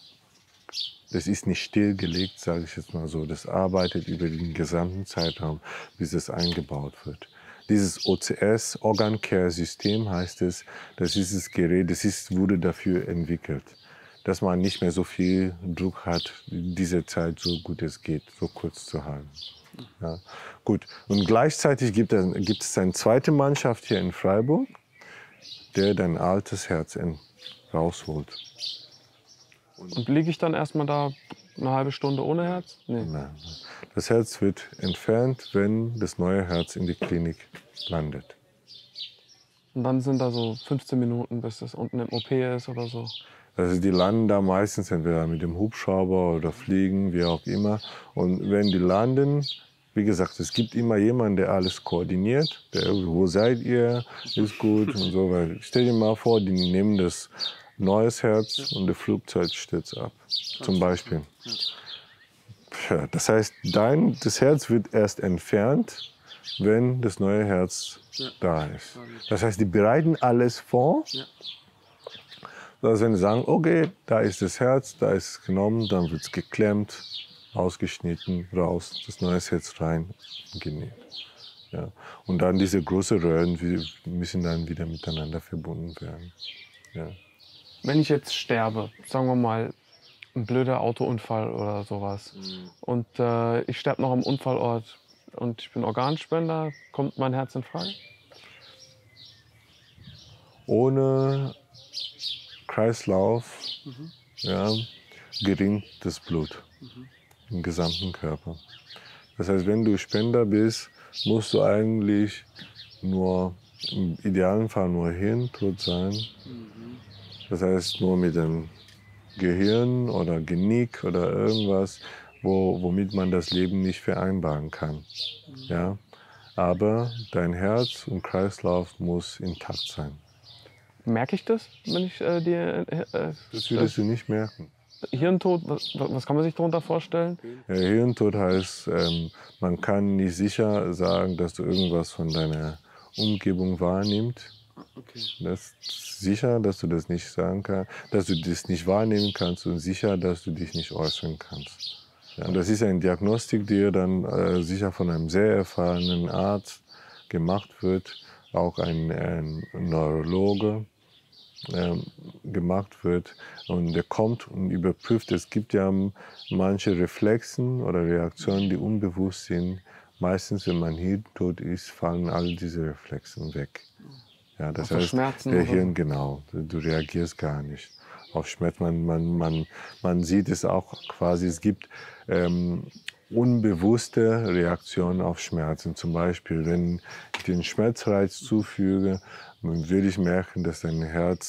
das ist nicht stillgelegt, sage ich jetzt mal so. Das arbeitet über den gesamten Zeitraum, bis es eingebaut wird. Dieses OCS, Organ Care System heißt es, das ist das Gerät, wurde dafür entwickelt, dass man nicht mehr so viel Druck hat, diese Zeit so gut es geht, so kurz zu halten. Ja, gut. Und gleichzeitig gibt es eine zweite Mannschaft hier in Freiburg, der dein altes Herz rausholt. Und liege ich dann erstmal da eine halbe Stunde ohne Herz? Nee. Nein. Das Herz wird entfernt, wenn das neue Herz in die Klinik landet. Und dann sind da so 15 Minuten, bis das unten im OP ist oder so. Also die landen da meistens entweder mit dem Hubschrauber oder fliegen, wie auch immer. Und wenn die landen, wie gesagt, es gibt immer jemanden, der alles koordiniert. Wo seid ihr? Ist gut und so weiter. Stell dir mal vor, die nehmen das neues Herz und das Flugzeug stürzt ab, zum Beispiel. Ja, das heißt, das Herz wird erst entfernt, wenn das neue Herz da ist. Das heißt, die bereiten alles vor. Dass wenn sie sagen, okay, da ist das Herz, da ist es genommen, dann wird es geklemmt, ausgeschnitten, raus, das neue Herz rein, genäht. Ja. Und dann diese großen Röhren müssen dann wieder miteinander verbunden werden. Ja. Wenn ich jetzt sterbe, sagen wir mal, ein blöder Autounfall oder sowas, und ich sterbe noch am Unfallort und ich bin Organspender, kommt mein Herz in Frage? Ohne Kreislauf gerinnt das Blut im gesamten Körper. Das heißt, wenn du Spender bist, musst du eigentlich nur, im idealen Fall nur hirntot sein. Das heißt, nur mit dem Gehirn oder Genick oder irgendwas, womit man das Leben nicht vereinbaren kann. Ja? Aber dein Herz und Kreislauf muss intakt sein. Merke ich das, wenn ich Das würdest du nicht merken. Hirntod, was kann man sich darunter vorstellen? Ja, Hirntod heißt, man kann nicht sicher sagen, dass du irgendwas von deiner Umgebung wahrnimmst. Okay. Das ist sicher, dass du das nicht sagen kannst, dass du das nicht wahrnehmen kannst und sicher, dass du dich nicht äußern kannst. Ja, das ist eine Diagnostik, die dann sicher von einem sehr erfahrenen Arzt gemacht wird, auch ein Neurologe gemacht wird. Und der kommt und überprüft. Es gibt ja manche Reflexen oder Reaktionen, die unbewusst sind. Meistens, wenn man hirntot ist, fallen all diese Reflexen weg. Ja, das heißt, Schmerzen der oder? Hirn, genau, du reagierst gar nicht auf Schmerz. Man sieht es auch quasi, es gibt unbewusste Reaktionen auf Schmerzen. Zum Beispiel, wenn ich den Schmerzreiz zufüge, dann würde ich merken, dass dein Herz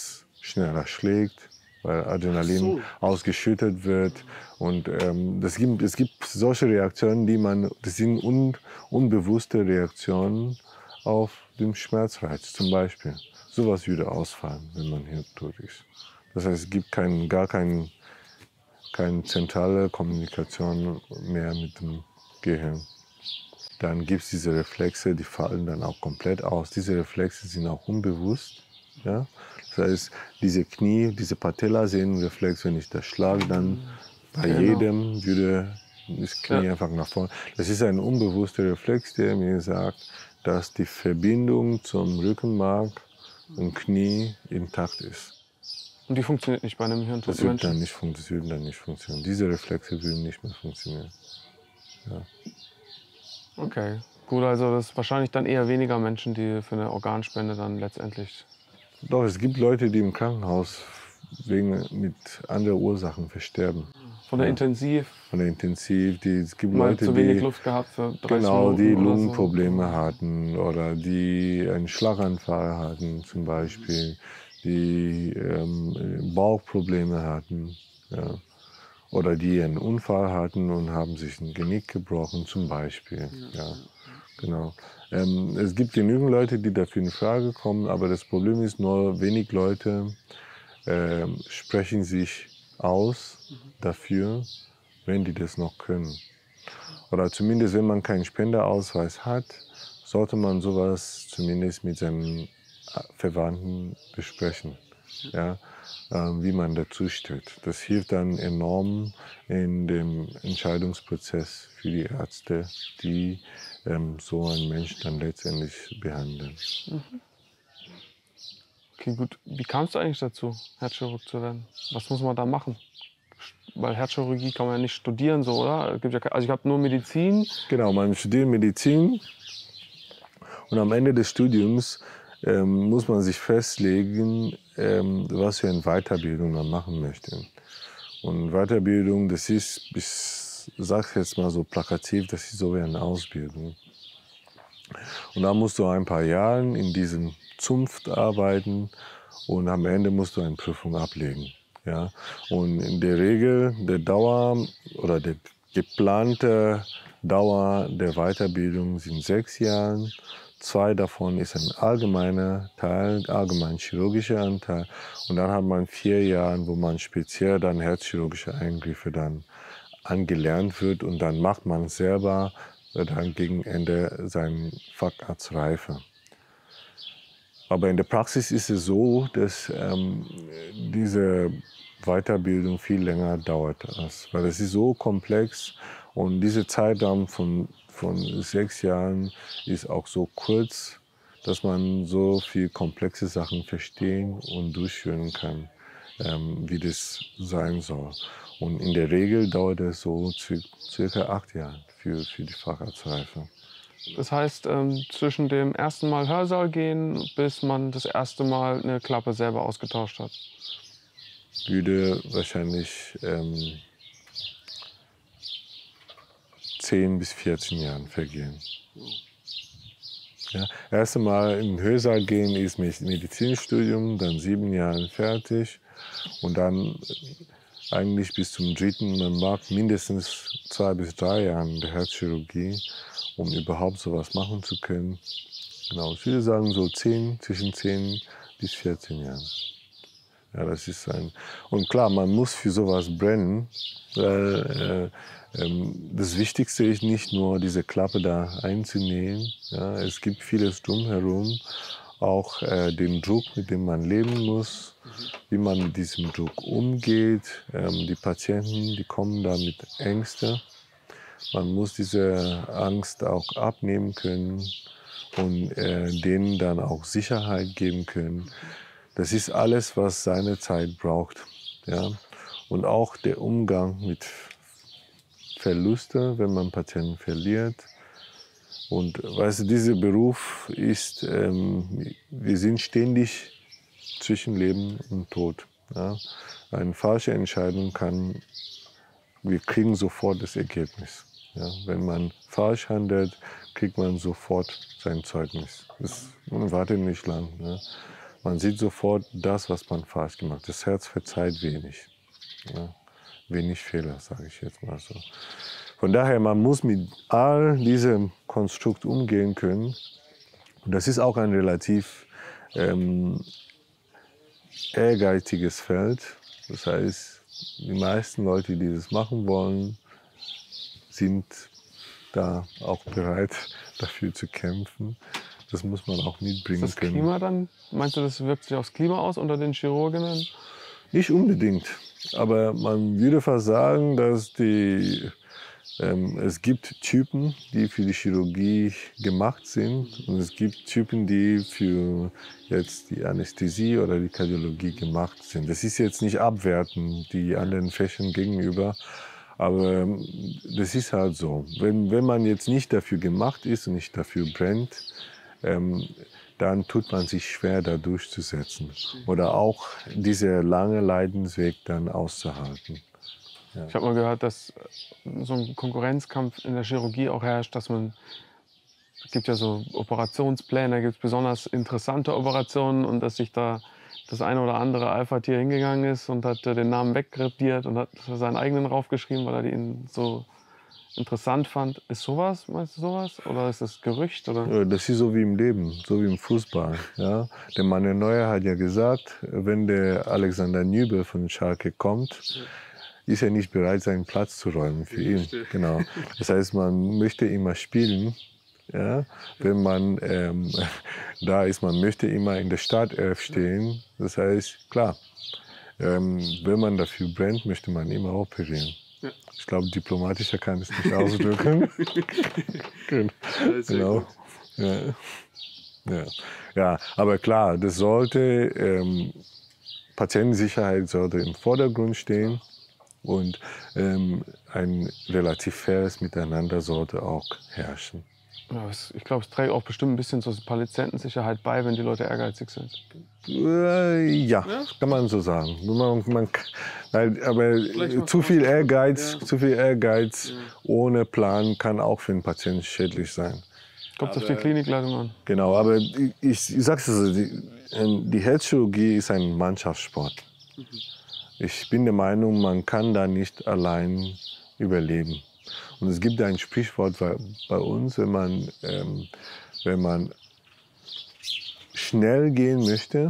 schneller schlägt, weil Adrenalin ausgeschüttet wird. Und es gibt solche Reaktionen, das sind unbewusste Reaktionen auf den Schmerzreiz zum Beispiel. Sowas würde ausfallen, wenn man hier tot ist. Das heißt, es gibt gar keine zentrale Kommunikation mehr mit dem Gehirn. Dann gibt es diese Reflexe, die fallen dann auch komplett aus. Diese Reflexe sind auch unbewusst. Ja? Das heißt, diese Patellasehnenreflex, wenn ich das schlage, dann bei jedem würde das Knie einfach nach vorne. Das ist ein unbewusster Reflex, der mir sagt, dass die Verbindung zum Rückenmark und Knie intakt ist. Und die funktioniert nicht bei einem hirntoten Das würde Menschen? dann nicht funktionieren. Diese Reflexe würden nicht mehr funktionieren. Ja. Okay, gut, also das ist wahrscheinlich dann eher weniger Menschen, die für eine Organspende dann letztendlich... Doch, es gibt Leute, die im Krankenhaus mit anderen Ursachen versterben. Von der Intensiv? Von der Intensiv. Es gibt Mal Leute, zu wenig Luft gehabt für 30 genau, die Minuten oder Lungenprobleme hatten oder die einen Schlaganfall hatten zum Beispiel, die Bauchprobleme hatten. Ja. Oder die einen Unfall hatten und haben sich ein Genick gebrochen zum Beispiel. Ja. Genau. Es gibt genügend Leute, die dafür in Frage kommen, aber das Problem ist, nur wenig Leute sprechen sich aus dafür, wenn die das noch können. Oder zumindest, wenn man keinen Spenderausweis hat, sollte man sowas zumindest mit seinen Verwandten besprechen, ja, wie man dazu steht. Das hilft dann enorm in dem Entscheidungsprozess für die Ärzte, die so einen Menschen dann letztendlich behandeln. Okay, gut. Wie kamst du eigentlich dazu, Herzchirurg zu werden? Was muss man da machen? Weil Herzchirurgie kann man ja nicht studieren, so, oder? Also ich habe nur Medizin. Genau, man studiert Medizin und am Ende des Studiums muss man sich festlegen, was für eine Weiterbildung man machen möchte. Und Weiterbildung, das ist, ich sage jetzt mal so plakativ, das ist so wie eine Ausbildung. Und da musst du ein paar Jahre in diesem Zunft arbeiten und am Ende musst du eine Prüfung ablegen. Ja? Und in der Regel der geplante Dauer der Weiterbildung sind 6 Jahre. 2 davon ist ein allgemeiner Teil, allgemein chirurgischer Anteil. Und dann hat man 4 Jahre, wo man speziell dann herzchirurgische Eingriffe dann angelernt wird und dann macht man selber dann gegen Ende seine Facharztreife. Aber in der Praxis ist es so, dass diese Weiterbildung viel länger dauert, weil es ist so komplex und dieser Zeitraum von 6 Jahren ist auch so kurz, dass man so viel komplexe Sachen verstehen und durchführen kann, wie das sein soll. Und in der Regel dauert es so circa 8 Jahre für die Facharztreife. Das heißt, zwischen dem ersten Mal Hörsaal gehen, bis man das erste Mal eine Klappe selber ausgetauscht hat? Würde wahrscheinlich 10 bis 14 Jahren vergehen. Ja, erste Mal im Hörsaal gehen ist Medizinstudium, dann 7 Jahre fertig und dann eigentlich bis zum 3. Man mag mindestens 2 bis 3 Jahre der Herzchirurgie, um überhaupt sowas machen zu können. Genau, ich würde sagen so zwischen 10 bis 14 Jahren. Ja, das ist und klar, man muss für sowas brennen, weil das Wichtigste ist nicht nur diese Klappe da einzunehmen. Ja, es gibt vieles drumherum, auch den Druck, mit dem man leben muss, wie man mit diesem Druck umgeht. Die Patienten, die kommen da mit Ängsten. Man muss diese Angst auch abnehmen können und denen dann auch Sicherheit geben können. Das ist alles, was seine Zeit braucht. Ja? Und auch der Umgang mit Verlusten, wenn man Patienten verliert. Und weißt du, dieser Beruf ist, wir sind ständig zwischen Leben und Tod. Ja? Eine falsche Entscheidung wir kriegen sofort das Ergebnis. Ja? Wenn man falsch handelt, kriegt man sofort sein Zeugnis. Man wartet nicht lang. Ja? Man sieht sofort das, was man falsch gemacht hat. Das Herz verzeiht wenig. Ja? Wenig Fehler, sage ich jetzt mal so. Von daher, man muss mit all diesem Konstrukt umgehen können. Und das ist auch ein relativ ehrgeiziges Feld. Das heißt, die meisten Leute, die das machen wollen, sind da auch bereit, dafür zu kämpfen. Das muss man auch mitbringen Ist das können. Klima dann, meinst du, das wirkt sich aufs Klima aus unter den Chirurginnen? Nicht unbedingt, aber man würde fast sagen, dass es gibt Typen, die für die Chirurgie gemacht sind, und es gibt Typen, die für jetzt die Anästhesie oder die Kardiologie gemacht sind. Das ist jetzt nicht abwertend die anderen Fächern gegenüber, aber das ist halt so. Wenn man jetzt nicht dafür gemacht ist und nicht dafür brennt, dann tut man sich schwer, da durchzusetzen oder auch dieser lange Leidensweg dann auszuhalten. Ich habe mal gehört, dass so ein Konkurrenzkampf in der Chirurgie auch herrscht, dass es gibt ja so Operationspläne, da gibt es besonders interessante Operationen, und dass sich da das eine oder andere Alpha-Tier hingegangen ist und hat den Namen weggradiert und hat seinen eigenen raufgeschrieben, weil er ihn so interessant fand. Ist sowas, meinst du sowas? Oder ist das Gerücht? Oder? Ja, das ist so wie im Leben, so wie im Fußball. Ja? Der Manuel Neuer hat ja gesagt, wenn der Alexander Nübel von Schalke kommt, ist er nicht bereit, seinen Platz zu räumen für ihn. Genau. Das heißt, man möchte immer spielen. Ja? Wenn man da ist, man möchte immer in der Startelf stehen. Das heißt, klar, wenn man dafür brennt, möchte man immer operieren. Ja. Ich glaube, diplomatischer kann ich es nicht ausdrücken. Genau. Ja. Ja. Ja, aber klar, das sollte, Patientensicherheit sollte im Vordergrund stehen, und ein relativ faires Miteinander sollte auch herrschen. Ja, ich glaube, es trägt auch bestimmt ein bisschen zur Patientensicherheit bei, wenn die Leute ehrgeizig sind. Ja, kann man so sagen. Aber zu viel Ehrgeiz ohne Plan kann auch für den Patienten schädlich sein. Kommt auf die Klinikleitung an. Genau, aber ich sage es so, die Herzchirurgie ist ein Mannschaftssport. Ich bin der Meinung, man kann da nicht allein überleben. Und es gibt ein Sprichwort bei uns, wenn man schnell gehen möchte,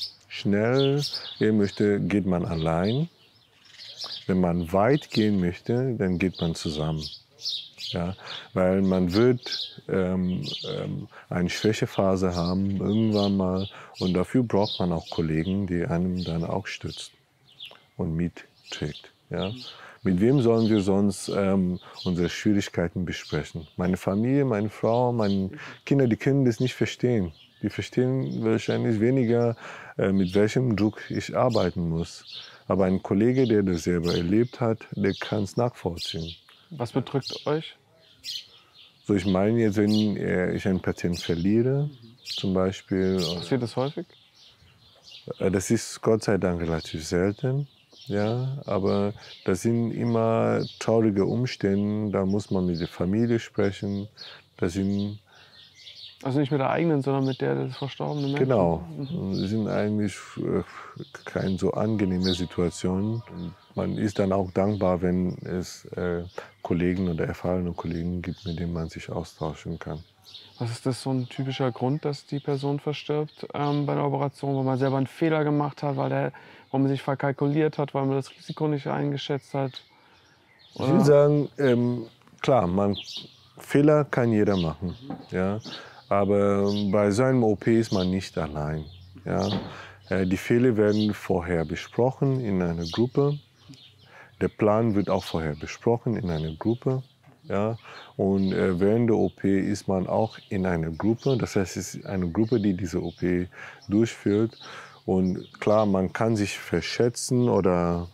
geht man allein. Wenn man weit gehen möchte, dann geht man zusammen. Ja, weil man wird eine Schwächephase haben irgendwann mal, und dafür braucht man auch Kollegen, die einem dann auch stützen und mitträgt. Ja. Mit wem sollen wir sonst unsere Schwierigkeiten besprechen? Meine Familie, meine Frau, meine Kinder, die können das nicht verstehen. Die verstehen wahrscheinlich weniger, mit welchem Druck ich arbeiten muss. Aber ein Kollege, der das selber erlebt hat, der kann es nachvollziehen. Was bedrückt euch? So, ich meine jetzt, wenn ich einen Patienten verliere, zum Beispiel. Passiert das häufig? Das ist Gott sei Dank relativ selten. Ja, aber das sind immer traurige Umstände, da muss man mit der Familie sprechen. Das sind also nicht mit der eigenen, sondern mit der des verstorbenen Menschen? Genau, das sind eigentlich keine so angenehme Situationen. Man ist dann auch dankbar, wenn es Kollegen oder erfahrene Kollegen gibt, mit denen man sich austauschen kann. Was ist das so ein typischer Grund, dass die Person verstirbt bei der Operation, wo man selber einen Fehler gemacht hat, wo man sich verkalkuliert hat, weil man das Risiko nicht eingeschätzt hat? Oder? Ich würde sagen, klar, Fehler kann jeder machen, ja, aber bei so einem OP ist man nicht allein. Ja. Die Fehler werden vorher besprochen in einer Gruppe. Der Plan wird auch vorher besprochen in einer Gruppe. Ja, und während der OP ist man auch in einer Gruppe. Das heißt, es ist eine Gruppe, die diese OP durchführt. Und klar, man kann sich verschätzen oder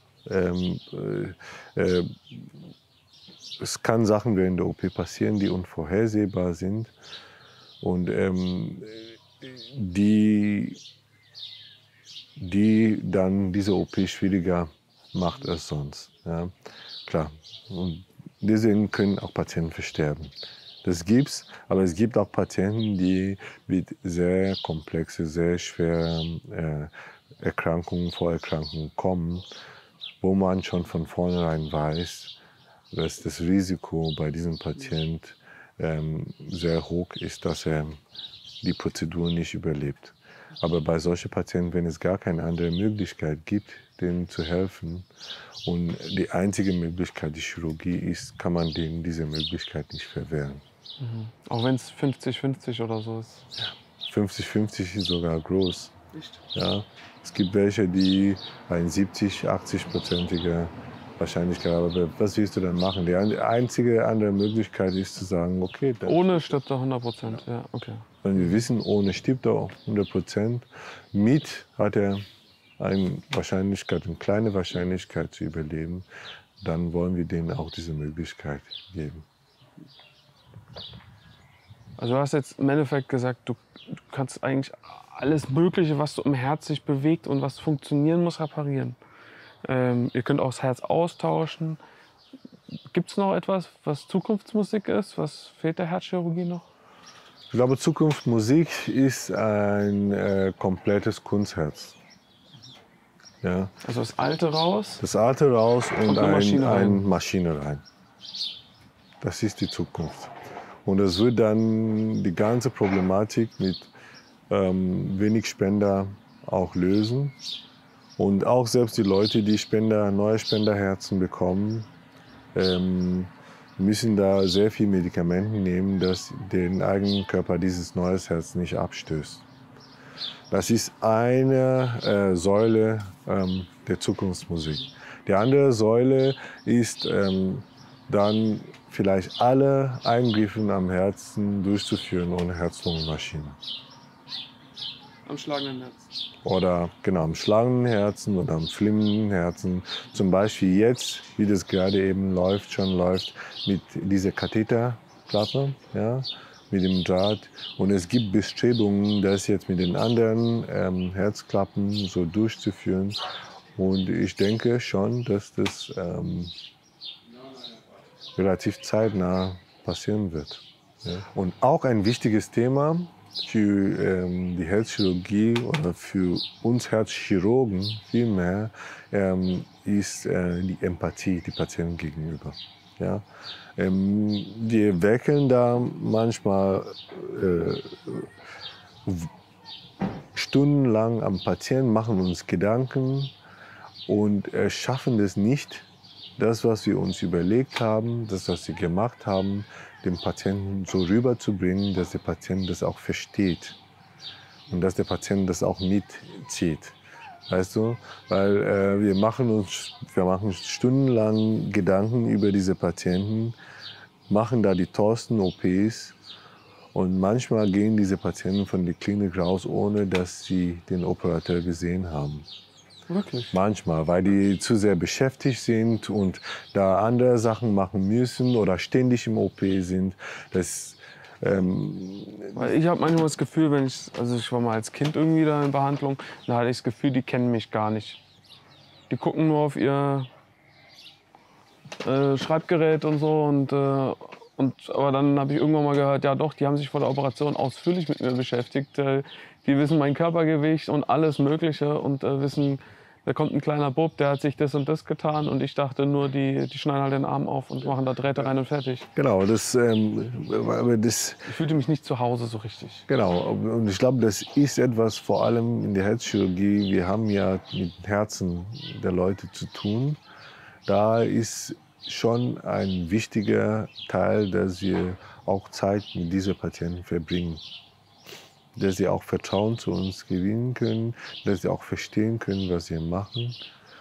es kann Sachen während der OP passieren, die unvorhersehbar sind und die dann diese OP schwieriger macht als sonst. Ja, klar. Und deswegen können auch Patienten versterben. Das gibt's, aber es gibt auch Patienten, die mit sehr komplexen, sehr schweren Erkrankungen, Vorerkrankungen kommen, wo man schon von vornherein weiß, dass das Risiko bei diesem Patient sehr hoch ist, dass er die Prozedur nicht überlebt. Aber bei solchen Patienten, wenn es gar keine andere Möglichkeit gibt, denen zu helfen und die einzige Möglichkeit die Chirurgie ist, kann man denen diese Möglichkeit nicht verwehren. Auch wenn es 50-50 oder so ist. 50-50 ist sogar groß. Echt? Ja. Es gibt welche, die eine 70-80-prozentige Wahrscheinlichkeit haben. Aber was willst du dann machen? Die einzige andere Möglichkeit ist zu sagen, okay, Ohne stirbt er 100%. Ja, okay. wenn wir wissen, ohne stirbt er 100%. Mit hat er eine Wahrscheinlichkeit, eine kleine Wahrscheinlichkeit zu überleben. Dann wollen wir denen auch diese Möglichkeit geben. Also du hast jetzt im Endeffekt gesagt, du kannst eigentlich alles Mögliche, was so im Herz sich bewegt und was funktionieren muss, reparieren. Ihr könnt auch das Herz austauschen. Gibt es noch etwas, was Zukunftsmusik ist? Was fehlt der Herzchirurgie noch? Ich glaube, Zukunftsmusik ist ein komplettes Kunstherz. Ja. Also das Alte raus? Das Alte raus und eine eine Maschine rein. Das ist die Zukunft. Und das wird dann die ganze Problematik mit wenig Spender auch lösen. Und auch selbst die Leute, die neue Spenderherzen bekommen, müssen da sehr viel Medikamente nehmen, dass den eigenen Körper dieses neue Herz nicht abstößt. Das ist eine Säule der Zukunftsmusik. Die andere Säule ist dann vielleicht alle Eingriffe am Herzen durchzuführen ohne Herz-Lungen-Maschine. Am schlagenden Herzen. Oder genau, am schlagenden Herzen oder am flimmenden Herzen. Zum Beispiel jetzt, wie das gerade eben schon läuft, mit dieser Katheterklappe, ja, mit dem Draht. Und es gibt Bestrebungen, das jetzt mit den anderen Herzklappen so durchzuführen. Und ich denke schon, dass das relativ zeitnah passieren wird. Ja. Und auch ein wichtiges Thema für die Herzchirurgie oder für uns Herzchirurgen vielmehr ist die Empathie die Patienten gegenüber. Ja? Wir werkeln da manchmal stundenlang am Patienten, machen uns Gedanken und schaffen es nicht, das, was wir uns überlegt haben, das, was wir gemacht haben, dem Patienten so rüberzubringen, dass der Patient das auch versteht und dass der Patient das auch mitzieht. Weißt du? Weil wir machen stundenlang Gedanken über diese Patienten, machen da die tollsten OPs und manchmal gehen diese Patienten von der Klinik raus, ohne dass sie den Operateur gesehen haben. Wirklich? Manchmal, weil die zu sehr beschäftigt sind und da andere Sachen machen müssen oder ständig im OP sind. Weil ich habe manchmal das Gefühl, ich war mal als Kind irgendwie da in Behandlung, da hatte ich das Gefühl, die kennen mich gar nicht. Die gucken nur auf ihr Schreibgerät und so aber dann habe ich irgendwann mal gehört, ja doch, die haben sich vor der Operation ausführlich mit mir beschäftigt. Die wissen mein Körpergewicht und alles Mögliche und wissen, da kommt ein kleiner Bub, der hat sich das und das getan und ich dachte nur, die schneiden halt den Arm auf und machen da Drähte rein und fertig. Genau, Ich fühlte mich nicht zu Hause so richtig. Genau, und ich glaube, das ist etwas vor allem in der Herzchirurgie. Wir haben ja mit dem Herzen der Leute zu tun. Da ist schon ein wichtiger Teil, dass wir auch Zeit mit diesen Patienten verbringen. Dass sie auch Vertrauen zu uns gewinnen können, dass sie auch verstehen können, was wir machen.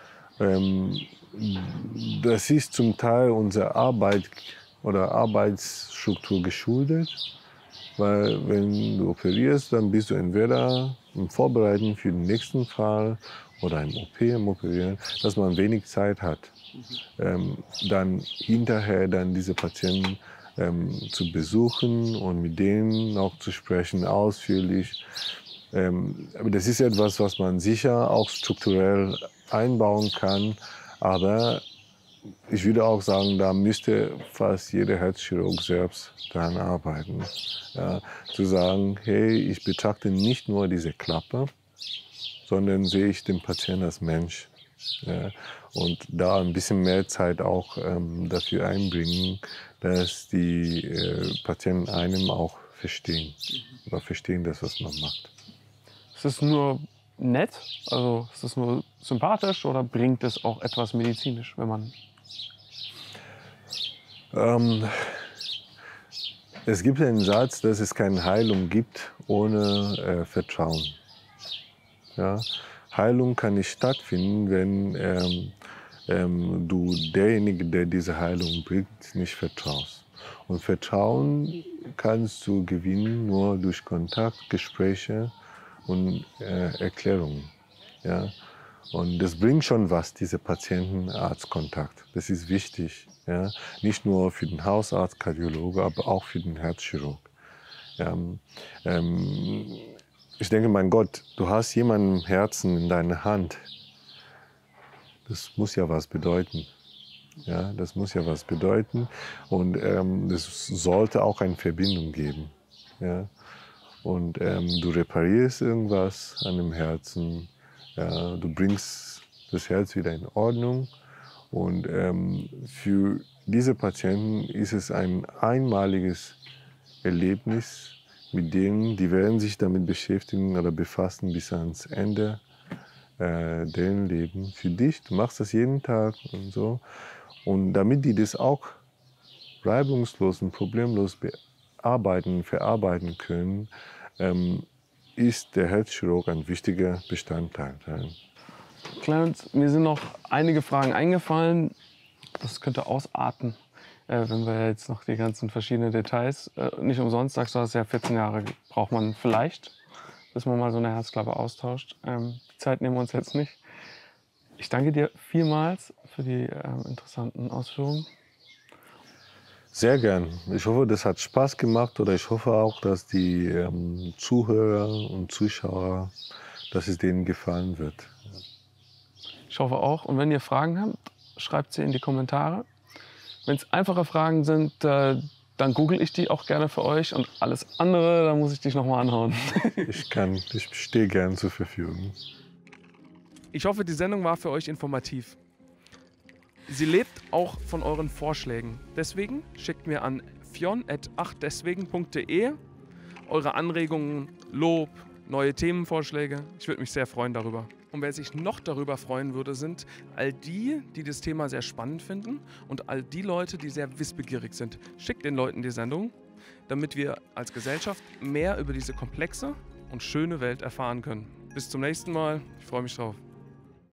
Das ist zum Teil unserer Arbeit oder Arbeitsstruktur geschuldet, weil wenn du operierst, dann bist du entweder im Vorbereiten für den nächsten Fall oder im OP, im Operieren, dass man wenig Zeit hat. Dann hinterher diese Patienten zu besuchen und mit denen auch zu sprechen, ausführlich. Aber das ist etwas, was man sicher auch strukturell einbauen kann. Aber ich würde auch sagen, da müsste fast jeder Herzchirurg selbst daran arbeiten. Ja, zu sagen, hey, ich betrachte nicht nur diese Klappe, sondern sehe ich den Patienten als Mensch. Ja, und da ein bisschen mehr Zeit auch dafür einbringen, dass die Patienten einem auch verstehen. Oder verstehen das, was man macht. Ist es nur nett, also ist es nur sympathisch oder bringt es auch etwas medizinisch, wenn man... Es gibt einen Satz, dass es keine Heilung gibt ohne Vertrauen. Ja? Heilung kann nicht stattfinden, wenn du derjenige, der diese Heilung bringt, nicht vertraust. Und Vertrauen kannst du gewinnen nur durch Kontakt, Gespräche und Erklärungen. Ja? Und das bringt schon was, diese Patienten-Arzt-Kontakt. Das ist wichtig. Ja? Nicht nur für den Hausarzt, Kardiologe, aber auch für den Herzchirurg. Ja? Ich denke, mein Gott, du hast jemanden im Herzen in deiner Hand. Das muss ja was bedeuten. Ja, das muss ja was bedeuten. Und es sollte auch eine Verbindung geben. Ja? Und du reparierst irgendwas an dem Herzen. Ja? Du bringst das Herz wieder in Ordnung. Und für diese Patienten ist es ein einmaliges Erlebnis, mit denen die werden sich damit beschäftigen oder befassen bis ans Ende deren Leben. Für dich, du machst das jeden Tag und so. Und damit die das auch reibungslos und problemlos verarbeiten können, ist der Herzchirurg ein wichtiger Bestandteil. Clarence, mir sind noch einige Fragen eingefallen. Das könnte ausarten, wenn wir jetzt noch die ganzen verschiedenen Details. Nicht umsonst sagst du, dass ja 14 Jahre braucht man vielleicht, bis man mal so eine Herzklappe austauscht. Die Zeit nehmen wir uns jetzt nicht. Ich danke dir vielmals für die interessanten Ausführungen. Sehr gern. Ich hoffe, das hat Spaß gemacht oder ich hoffe auch, dass die Zuhörer und Zuschauer, dass es denen gefallen wird. Ich hoffe auch. Und wenn ihr Fragen habt, schreibt sie in die Kommentare. Wenn es einfache Fragen sind, dann google ich die auch gerne für euch. Und alles andere, da muss ich dich nochmal anhauen. Ich stehe gern zur Verfügung. Ich hoffe, die Sendung war für euch informativ. Sie lebt auch von euren Vorschlägen. Deswegen schickt mir an fjon@achdeswegen.de eure Anregungen, Lob, neue Themenvorschläge. Ich würde mich sehr freuen darüber. Und wer sich noch darüber freuen würde, sind all die, die das Thema sehr spannend finden und all die Leute, die sehr wissbegierig sind. Schickt den Leuten die Sendung, damit wir als Gesellschaft mehr über diese komplexe und schöne Welt erfahren können. Bis zum nächsten Mal. Ich freue mich drauf.